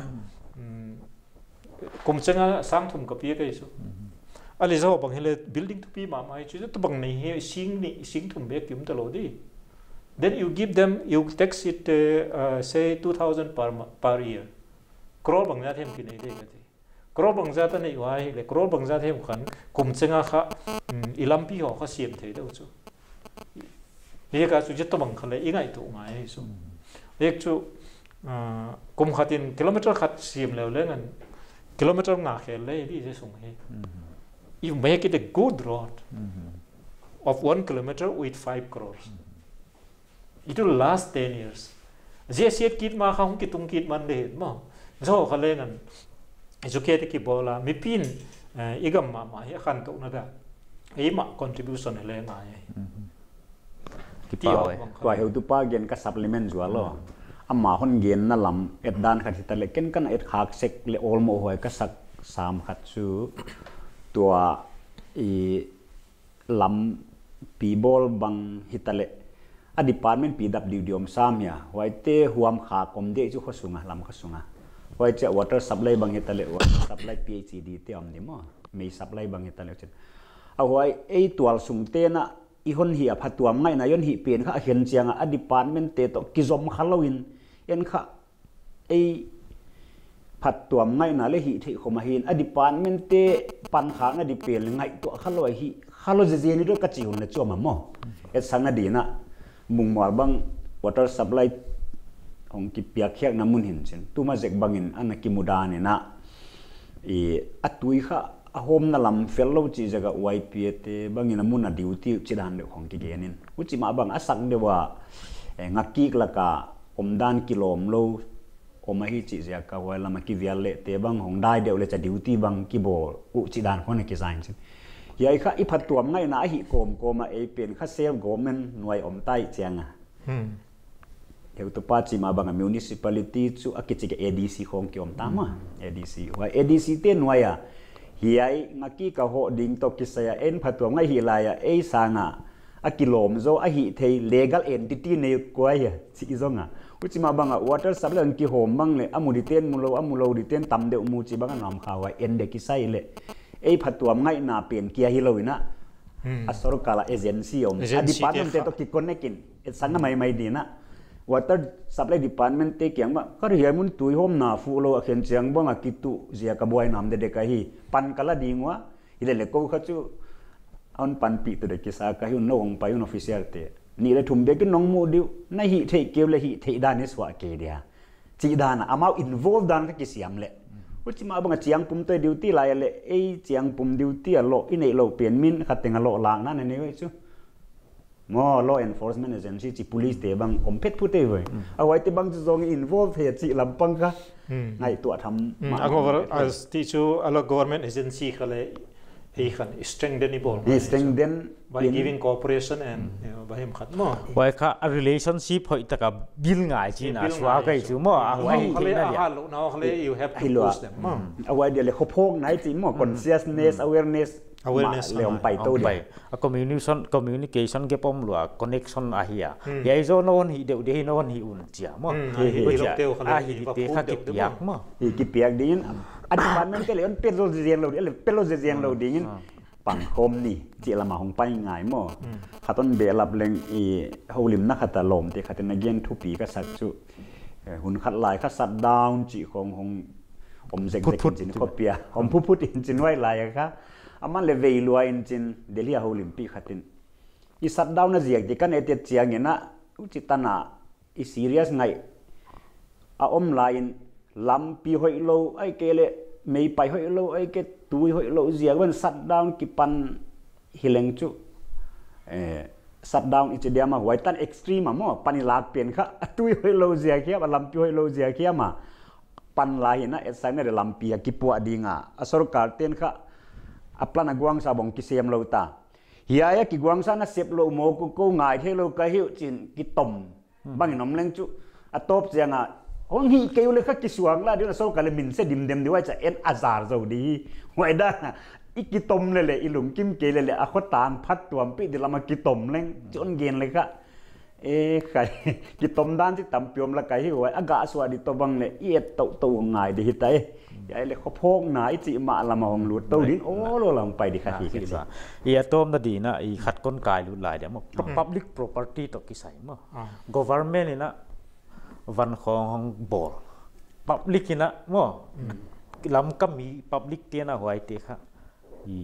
kum changa sang thum ka pi kai chu ali zo bang hele building to pi ma mai chu to bang nei he sing ni sing thum be kim ta lo di then you give them you tax it uh, uh, say two thousand per per year crore bang ja them ki nei de ka ti crore bang ja ta nei wa hi le crore bang ja them khan kum changa kha ilampi ho kha siam thei do chu ये का चुजे तो बंग खले इगाई तो माये सो एक चु कुम खातिन किलोमीटर खात सीम ले लेंगन किलोमीटर ना खेले ये जे सुंग है you make it a good road of one kilometer with five crores it will last ten years जे सेट किट मा खाऊं कि तुम किट मन दे मो जो खले ngन educate ki bola mi pin igam ma ma he khan to na da ei ma contribution le ma ye Tua heu tu pa gen ka supplement zua lo amma hon gen na lam et dan khat ta le ken kan et khak sek le all mo hoi ka sak sam khat chu tua i lam pi bol bang hitale a department P W D om sam ya wai te huam kha kom de chu khosunga lam khosunga wai che water supply bang hitale water supply P H D te om ni mo me supply bang hitale chen a wai ei tual sung te na ihon hi a phatuam ngai na yon hi pen kha hian chianga a department te to kizom khalowin en kha ei phatuam ngai na le hi thei khoma hin a department te pan kha na di pen ngai to khaloi hi khalo je je ni do ka chi hun le choma mo et sanga dina mungmar bang water supply ong ki pia khyak na mun hin chen tuma jek bangin ana ki mudane na e atui kha a home na lam fellow chi jaga Y P A te bangina muna duty chidan le khong ki genin uchi ma bang asang de wa ngaki klaka omdan kilom lo omahi chi ja ka wa lama ki viale te bang hong dai de le cha duty bang ki bol u chidan khone ki zain chin yai kha i phatuam ngai na hi kom koma e pen kha self government noi om tai chianga hm eu to pa chi ma bang municipality chu akichi ke A D C khong ki om ta ma A D C wa A D C te noya hiai ngaki ka ho ding to kisaya en phatuam ngai hi laya e sanga a kilom zo a hi thei legal entity ne ko ya chi zonga uchima banga water supply ki hom bang le amudi ten mulo amulo di ten tam de mu chi banga nam khawa en de kisai le e phatuam ngai na pen kia hi loina a sorkala agency om a department te to ki connectin et sanga mai mai dina water supply department te kyang ba kar hi mun tui hom na fu lo a khen chiang banga ki tu zia ka boy nam de de ka hi pan kala dingwa ile le ko khachu on pan pi to de kisa ka hi no ong pa yun official te ni le thum be ki nong mu diu na hi thei ke le hi thei dan ni swa ke dia chi dan amau involved dan ka ki siam le uchi ma banga chiang pum te duty la le ei chiang pum duty a lo inei lo pen min khatenga lo lang na ne ne chu mo law enforcement agency chi police te bang kompet pu te we awai te bang zong involved he chi lampang ka ngai to tham ma as ti chu ala government agency khale he kan strengthenable he strengthen by giving cooperation and by him khat mo wai kha a relationship hoi taka bil ngai chi na swa kai chu mo a wai khale na a dia hal now khale you have to push them mo awai dia le khopok nai chi mo consciousness awareness awareness leom pai to dia a communication communication ke pom lua connection a hi a yai zo non hi deu de non hi un chia mo hi lo teu a hi te kha ki piak mo hi ki piak din adi man men ke le on pelo zieng lo le pelo zieng lo ding pang kom ni chi lama hong pai ngai mo khaton be lap leng i holim na khata lom te khaten again thu pi ka sak chu hun khat lai kha shut down chi khong hong om zek zek chin ko pia om pu put in chin wai lai kha aman le vei lua in chin delia holim pi khatin i shut down na ziak ji kan etet chiang ena uchi tana i serious ngai a om lain lam pi hoi lo ai kele mei pai hoi lo ai ke tui hoi lo ziak ban shut down ki pan hileng chu eh shut down ichi dia ma wai tan extreme mo pani lak pen kha tui hoi lo ziak kia ba lam pi hoi lo ziak kia ma pan lai na esai na lam pi ki pu adinga asor kar ten kha aplan agwang sa bong ki sem lo ta hiya ki gwang sa na sep lo mo ku ko ngai the lo ka hiu chin ki tom bang nom leng chu atop chianga ong hi keu le kha ki suang la dia so ka le min se dim dem di wai cha en azar zo di wai da iki tom le le ilum kim ke le le a kho tan phat tuam pi di lama ki tom leng chon gen le kha e khai ki tom dan ti tam piom la kai hi wai aga swa di to bang le i et to to ngai di hi tai ya le kho phok na i chi ma lama hong lut to din o lo lam pai di kha hi ki sa ya tom na di na i khat kon kai lut lai dia mo public property to ki sai mo government ina van khong hong bol public ina mo lam kam mi public te na hoi te kha i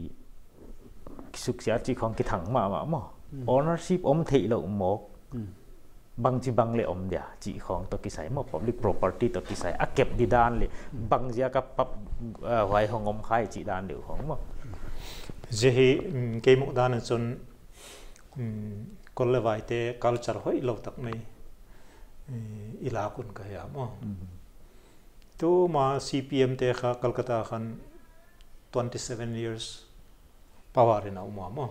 suk sia chi khong ki thang ma ma mo ownership om thei lo mo bang chi bang le om dia chi khong to ki sai mo public property to ki sai a kep di dan le bang zia ka pap hoi hong om khai chi dan deu khong mo je hi ke mu dan chon kol le vai te culture hoi lo tak mai ila kun ka ya mo to ma C P M te kha Kolkata khan twenty-seven years power in uma mo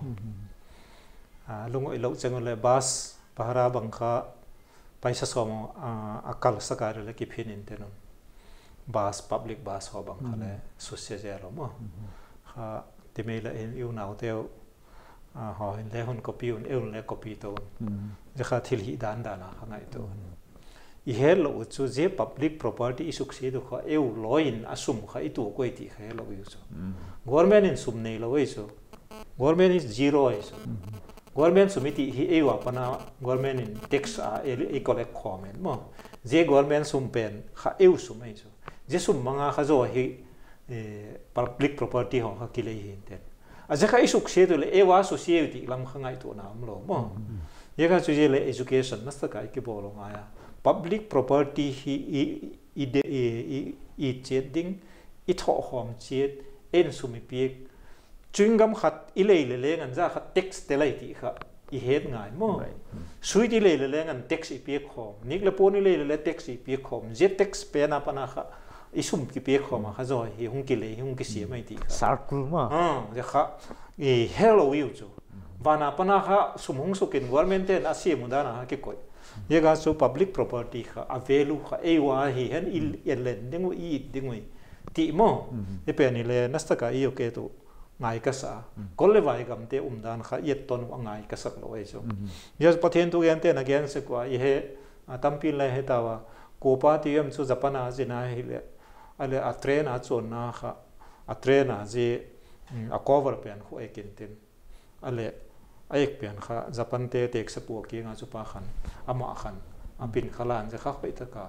a lungo ilo changol le bus pahara bangkha paisa som akal sakar le ki phinin tenon bus public bus ho bangkha le social mo kha temela in u naw teo a ho in le hun copy un eun le copy to je kha thil hi dan dana khangai to i hello chu je public property isuk se do kha eu loin asum kha itu koi ti kha hello yu chu government in sum nei lo so government is zero so government sumiti hi eu apana government in tax a e collect comment mo je government sum pen kha eu sum ai so je sum manga kha zo hi public property ho kha kile hi ten a je kha isuk se do le ewa society lam khangai to na am lo mo ye kha chu je le education nasta kai ki bolo nga ya public property hi i de i chetting i tho hom chet en sumi pek chungam khat i le le le ngan za khat tax te lai ti kha i het ngai mo sui di le le ngan tax i pek khom nik le poni le le tax i pek khom je tax pe na pana kha i sum ki pek khom kha zo hi hung ki le hung ki si mai ti kha circle ma ha je kha i hello you chu wana pana kha sum hung su kin government te na si mu da na ki koi ye ga so public property kha a value kha e wa hi hen il elen dingu i dingu ti mo e pe ni le nasta ka i o ke to ngai ka sa kol le vai gam te um dan kha yet ton wa ngai ka sak lo e so yes pathen tu yan te na gen se kwa i he tampi le he ta wa ko pa ti yam chu japana jina hi le ale a train a chon na kha a train a je a cover pen khu e kin tin ale aek pian kha japan te tek sa pu ki nga chu pa khan ama khan apin khalan je kha khoi ta ka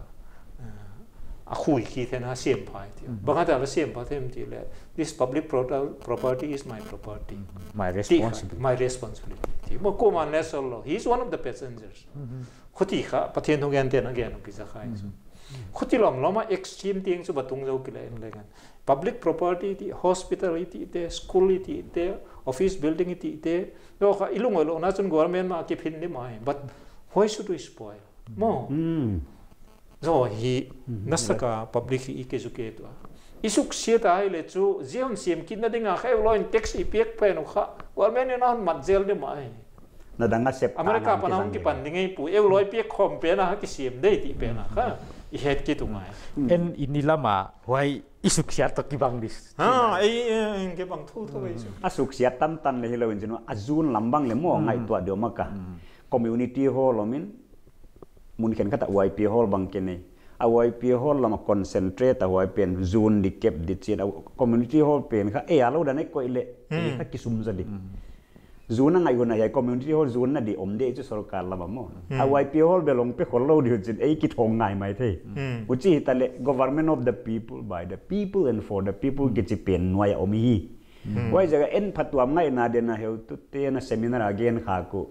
a khui ki thena sem phai ti banga ta sem pa them ti le this public property is my property my responsibility my responsibility mo ko man nesol lo he is one of the passengers khuti kha pathen hogen te na gen ki za khai khuti lom loma extreme ting chu batung zo ki le en le gan public property ti hospitality te school ti te office building ti te no kha ilung lo na chun government ma ki phin ni mai but why should we spoil mo zo hi nasaka public i ke ju ke to isuk sia ta le chu zion sim kin na dinga khae loin taxi pek pe no kha government na mat zel de mai na danga sep America panahon ki pan dingai pu eu loi pek khom pe na ki sim dei ti pe na kha i het ki tu mai en inilama huai isuk sia to ki bang dis ha ai ke bang thu thu chu asuk sia tam tan le hilawin jino azun lambang le mo ngai to de maka community hall lomin mun ken kata Y P hall bang kene a Y P hall lama concentrate a Y pen zone di cap di chin community hall pen kha e alo dan ko ile e kha kisum zali zona ngai gona ya community hall zone na di om de chu sarkar lama mo a Y P hall belong pe kholo di chin e ki thong ngai mai the uchi tale government of the people by the people and for the people ki chi pen noi omi hi wai jaga en phatwam ngai na de na heu tu te na seminar again kha ku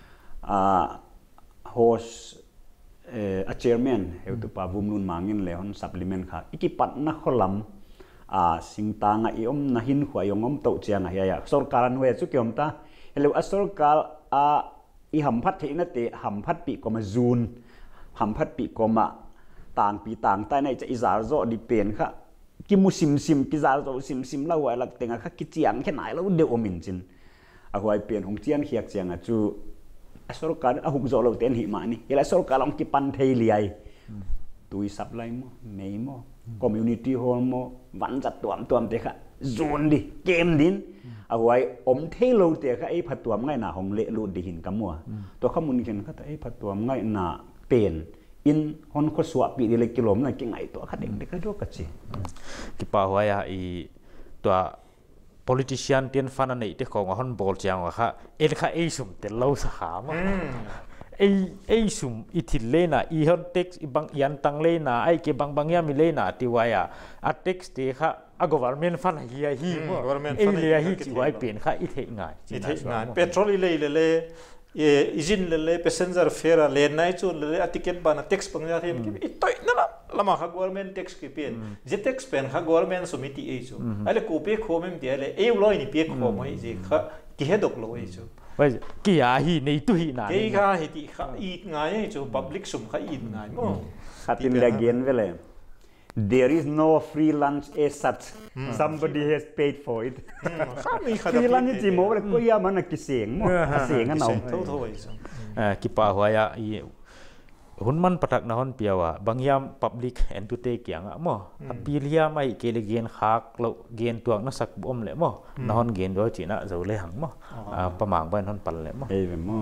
a host a chairman heu tu pa vum nun mangin le hon supplement kha ikipat na kholam a singtanga i om na hin khwa yongom to chiang a ya sarkaran we chu kyom ta hello a sarkar a i ham phat the na te ham phat pi ko ma jun ham phat pi ko ma tang pi tang tai nai cha izar zo di pen kha ki mu sim sim ki zar zo sim sim la wa lak tenga kha ki chiang khe nai lo de omin chin a huai pen hong chian khiak chiang a chu sarkar a huk zo lo ten hi ma ni hela sarkar long ki pan thei liai tui sap lai mo mei mo community hall mo van jat tuam tuam te kha zone di kem din a huai om thei lo te kha ei phatuam ngai na hong le lu di hin kamwa to khamun ken kha ta ei phatuam ngai na pen in hon kho suwa pi di le kilom na ki ngai to kha deng de ka do ka chi ki pa huai a i to politician tian fan nei te khong hon bol chiang wa kha en kha ei sum te lo sa kha ma ei ei sum i thil le na i hon text i bang yan tang le na ai ke bang bang ya mi le na ti wa ya a text te kha a government fan hi hi mo ei le hi chi wai pen kha i the ngai i the ngai petrol i le le e izin le le passenger fare le nai chu le a ticket ban a tax pang ya the i toi na la lama kha government tax ki pen je tax pen kha government sumiti e chu ale ko pe khomem dia le e loi ni pe khomai je kha ki hedok lo e chu wai ki ya hi nei tu hi na ki kha hi ti kha i ngai chu public sum kha i ngai mo khatin la gen vele there is no free lunch as such somebody has paid for it free lunch ji mo le ko ya man ki seng mo seng a nau tho tho ai chu ki pa huaya i hunman patak na hon piawa bangyam public entute kyang mo apilia mai ke le gen khak lo gen tuang na sak bom le mo na hon gen do china zo le hang mo pamang ban hon pal le mo e mo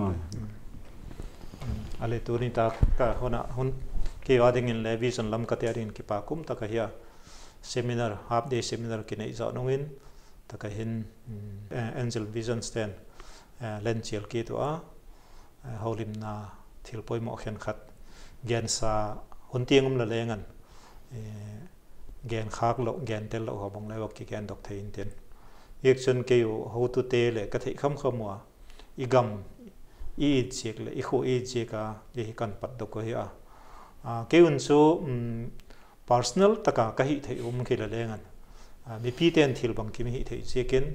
ale tu ni ta ka hona hun ke wading in le vision lam ka terin ki pa kum ta ka hiya seminar half day seminar ki nei za nongin ta ka hin angel vision stand len chel ki to a holim na thil poi mo khen khat gen sa hun tiangum la lengan gen khak lo gen tel lo hobong le wak ki gen dok thein ten action ke yo ho tu te le ka thei kham khamwa igam i chek le i kho e che ka ye kan pat do ko ya a ke un so personal taka ka hi thei um ke la lengan mi pi ten thil bang ki mi hi thei che ken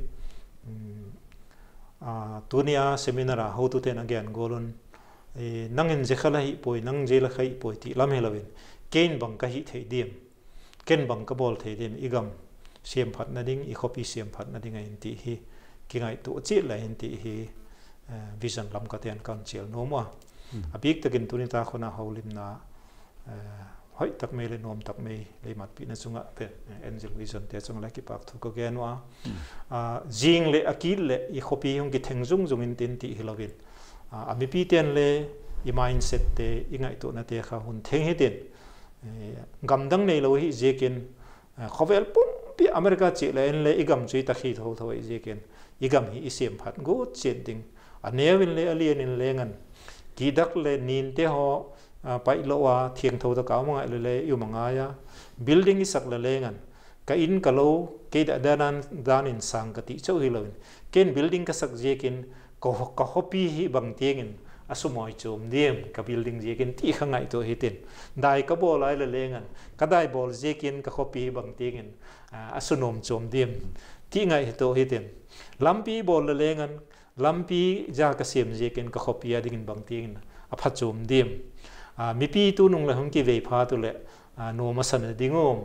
a tunia seminar a ho tu ten again golon nangin je khala hi poi nang je la khai poi ti lam helawin ken bang ka hi thei dim ken bang ka bol thei dim igam siam phat na ding i copy siam phat na ding in ti hi ki ngai tu chi la in ti hi vision lam ka ten kan chel no ma abik takin tunita khona holim na hoi tak me le nom tak me le mat pi na chunga pe angel vision te chung la ki pak thu ko gen wa a jing le akil le i copy hong ki thengjung jung in tin ti hilawin a mi pi ten le i mindset te i ngai to na te kha hun theng he ten gam dang nei lo hi je ken khovel pum pi america che le en le i gam chui ta khi tho tho i je ken i gam hi i sem phat go chen ding a newin le alien in lengan ki dak le nin te ho pai lo wa thieng tho ta ka ma le le yu manga ya building i sak le lengan ka in ka lo ke da dan dan in sang ka ti chau hi lo ken building ka sak je ken ko ka hopi hi bang tiengin asumoi chom diem ka building je ken ti khangai to hitin dai ka bol ai le lengan ka dai bol je ken ka hopi bang tiengin asunom chom diem ti ngai to hitin lampi bol le lengan lampi ja ka sem je ken ka hopi a dingin bang tiengin a pha chom diem mi pi tu nung la hung ki ve pha tu le no ma san dingom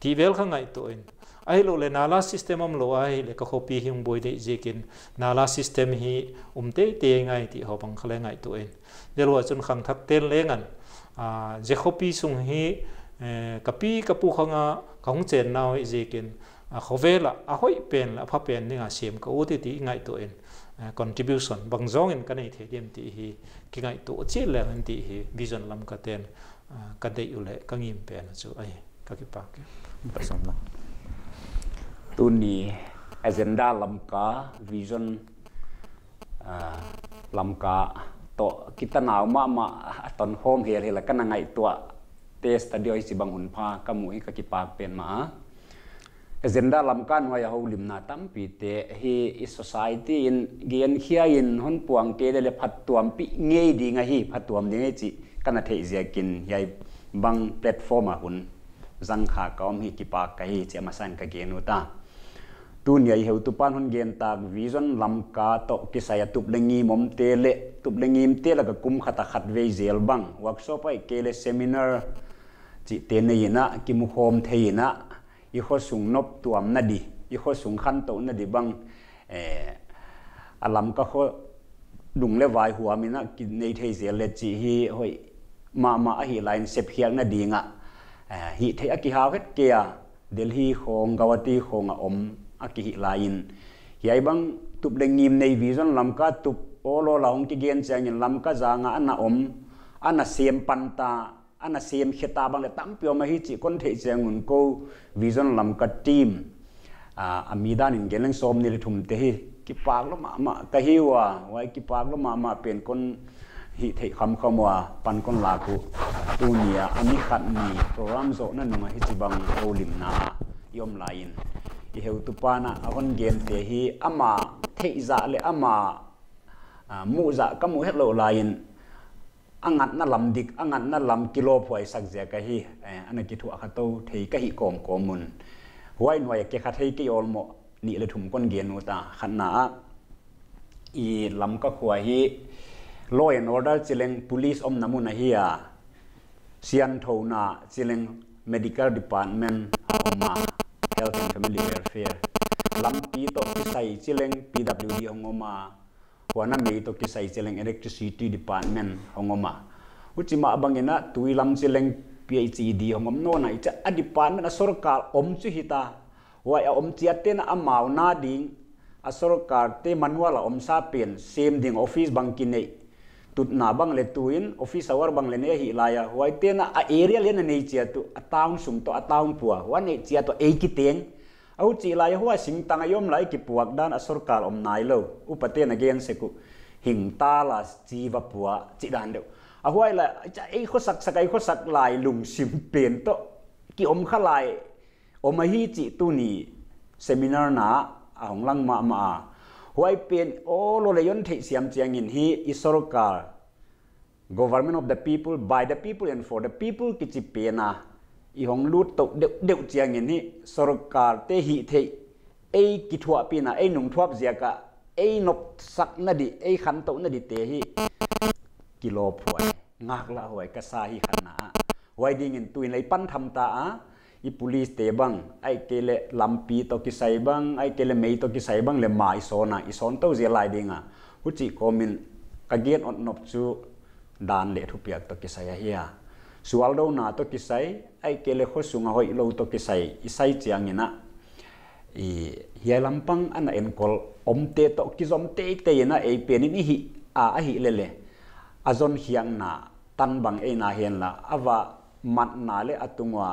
ti vel kha ngai to in ai lo le nala system am lo ai le ka copy hing boy de jekin nala system hi umte te ngai ti ho bang khale ngai to in delwa chun khang thak tel lengan a je copy sung hi kapi kapu khanga kaung chen naw jekin a khovela a hoi pen la pha pen ninga sem ka o ti ti ngai to in contribution bang zong in kanai the dem ti hi ki ngai to che le an ti hi vision lam ka ten ka dei ule ka ngim pen chu ai ka ki pak pasam na tu ni agenda lam ka vision lam ka to kita naw ma ma ton home here la kan ngai to te studio si bang hun pha ka mu ka ki pak pen ma agenda lam kan wa ya ho lim na tam pi te hi society in gen khia in hon puang ke le phat tuam pi ngei di nga hi phat tuam ni chi kana thei zia kin yai bang platform a hun zang kha kaum hi ki pa ka hi che ma san ka genu ta tu ni ai heu tu pan hon gen tak vision lam ka to ki saya tup lengi mom te le tup lengi te la ka kum khata khat ve zel bang workshop ai ke le seminar chi te nei na ki mu hom thei na i kho sung nop tuam na di i kho sung khan to na di bang eh alam ka kho dung le vai huwa mi na ki nei thei zel le chi hi hoi ma ma a hi line sep hiang na di nga hi thei a ki haw het ke a Delhi khong Gawati khong a om a ki hi line hi bang tup lengim nei vision lam ka tup olo la hong ki gen chang in lam ka za nga ana om ana sem panta ana sem kheta bang le tam pyo ma hi chi kon thei chang un ko vision lam ka team a amidan in geleng som ni le thum te hi ki pak lo ma ma ka hi wa wai ki pak lo ma ma pen kon hi thei kham kham wa pan kon la ku tu nia ami khat ni program zo na nu hi chi bang olim na yom lain i heu tu pa na ahon gen te hi ama thei za le ama mu za ka mu het lo lain angat na lam dik angat na lam kilo phoi sak je ka hi ana ki thu a khato thei ka hi kom komun huai noi ke kha thei ki ol mo ni le thum kon gen nu ta khanna i lam ka khwa hi law and order chileng police om namun hi a sian thona chileng medical department oma health and family welfare lam pi to ki sai chileng P W D hongoma wana me to ki sai chileng electricity department hongoma uchima abangena tuilam chileng P H E D hongom no na cha a department a sarkar om chu hita wa om chiate na amau na ding a sarkar te manual om sa pen same ding office bangkinei tut na bang le tuin office hour bang le ne hi laya wai te na a area le na nei chia tu a town sum to a town pua wa nei chia to e ki teng au chi laya huwa sing tang ayom lai ki puak dan a sarkar om nai lo upate na gen se ku hing ta la chi wa pua chi dan de a huai la cha e kho sak sakai kho sak lai lung sim pen to ki om kha lai om hi chi tu ni seminar na a hong lang ma ma huai pen all le yon thei siam chiang in hi isorkar government of the people by the people and for the people ki chi pena i hong lut to deu chiang in hi sarkar te hi thei ei ki thua pina ei nung thuap zia ka ei nop sak na di ei khan to na di te hi kilo phoi ngak la huai ka sa hi khana huai ding in tuin lei pan tham ta a i police te bang ai kele lampi to ki sai bang ai kele mei to ki sai bang le mai sona i son to je lai dinga huchi komin kagen on nop chu dan le thu piak to ki sai ya sualdo na to ki sai ai kele kho sunga hoi lo to ki sai i sai chiang ina i hiai lampang ana en kol omte to ki zom te te na e penin hi a a hi lele azon hiang na tan bang e na hen la awa mat na le atungwa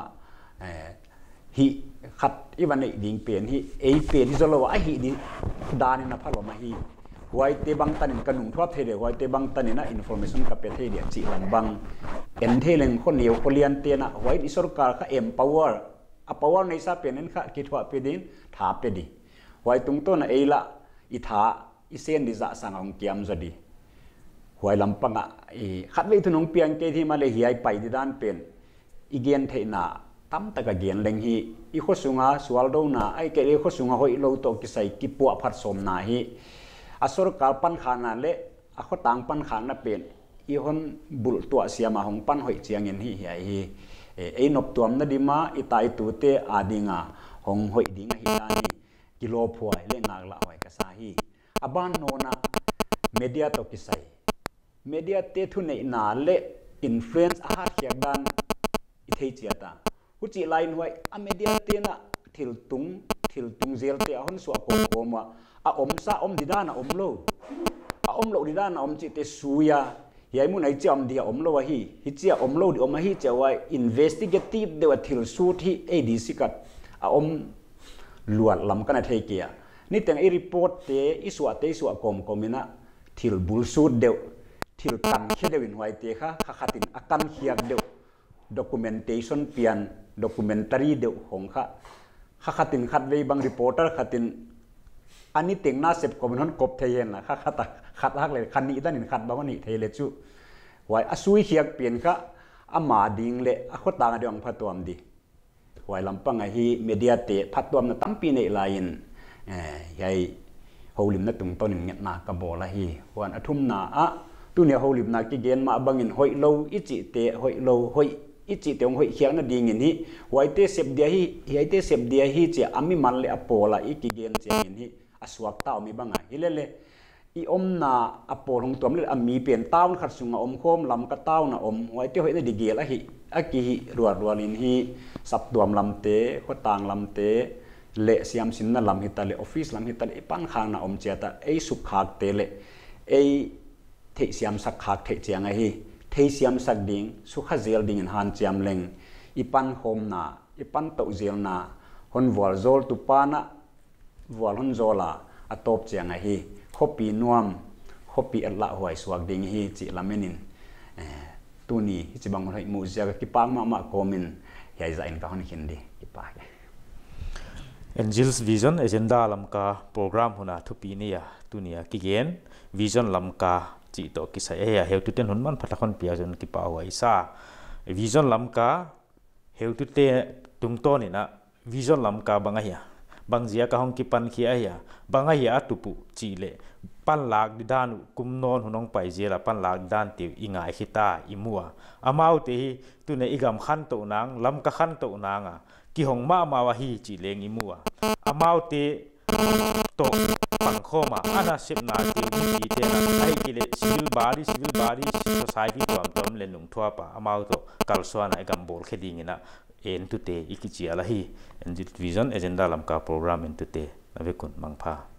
hi khat iwan nei ding pen hi e pen hi zolo a hi di dan na phalo ma hi huai te bang tanin kanung thwa the de huai te bang tanina information ka pe the dia chi lam bang en theleng khon niu kholian te na huai di sarkar kha empower a power nei sa pen en kha ki thwa pe din tha pe di huai tung to na eila i tha i sen di za sang ong kiam zadi huai lampanga e khat le thunong piang ke thi ma le hiai pai di dan pen igen the na tam taka gen leng hi i kho sunga swaldo na ai ke le kho sunga hoi lo to ki sai ki pu phat som na hi asor kal pan khana le a kho tang pan khana pen i hon bul to siama hong pan hoi chiang in hi hi hi e nop tuam na dima itai tu te adinga hong hoi dinga hi tani kilo phoi le ngak la hoi ka sa hi aban no na media to kisai media te thu nei na le influence a har hiak dan i thei chiata hu chi line hoi a media te na thil tung thil tung zel te a hon su a kom koma a om sa om didana om lo a om lo didana om chi te suya yai mu nai cham dia om lo hi hi chia om lo di om hi chawai investigative de wa thil su thi a d sikat a om luat lam kana thei kia ni teng i report te i suwa te suwa kom komina thil bul su de thil kan khe de win hoi te kha kha khatin akan hiak de documentation pian documentary de hong kha kha khatin khat vei bang reporter khatin ani teng na sep kom non kop theyen na kha khata khat hak le khan ni danin khat ba ni thei le chu wai asui hiak pian kha ama ding le a khota nga dong phatom di wai lampang a hi media te phatom na tampi nei lain eh yai holim na tung ton nget na ka bola hi wan athum na a tu ne holim na ki gen ma bangin hoi lo ichi te hoi lo hoi ichi te hoi khiang na ding in hi wai te sep dia hi hi te sep dia hi che ami man le apola iki gen che in hi aswak taw mi banga hilele i om na apol hong tom le ami pen tawn khat sunga om khom lam ka taw na om wai te hoi na digel a hi aki hi ruar rualin hi sap tuam lam te khotang lam te le siam sin na lam hitale office lam hitale pan khang na om chata ei suk khak te le ei thei siam sak khak thei chiang a hi thei siam sak ding su kha zel ding in han chiam leng i pan khom na i pan to zel na hon wal zol tu pana wal hon zola atop chiang a hi khopi nuam khopi atla huai suak ding hi chi lamenin tu ni chi bang hoi mu zia ki pang ma ma komin yai za in ka hon hin di ki pa Angels Vision agenda lamka program huna thupi ni ya tunia kigen vision lamka chi to ki sai ya heu tu ten hun man phatakon pia jon ki pa wa isa vision lamka heu tu te tung to ni na vision lamka banga ya bangjia ka hong ki pan khi a ya banga ya tupu chi le pan lak di dan kum non hunong pai jela pan lak dan ti ingai khita imua amau te tu ne igam khan to nang lam ka khan to nanga ki hong ma ma wa hi chi leng imua amau te to pang khoma ana sip na ti ti te na ai ki le civil body civil body society to am tom le nung thwa pa amau to kalswana igam bol kheding ina en tu te ikichia la hi and vision agenda lam ka program en tu te na ve kun mangpha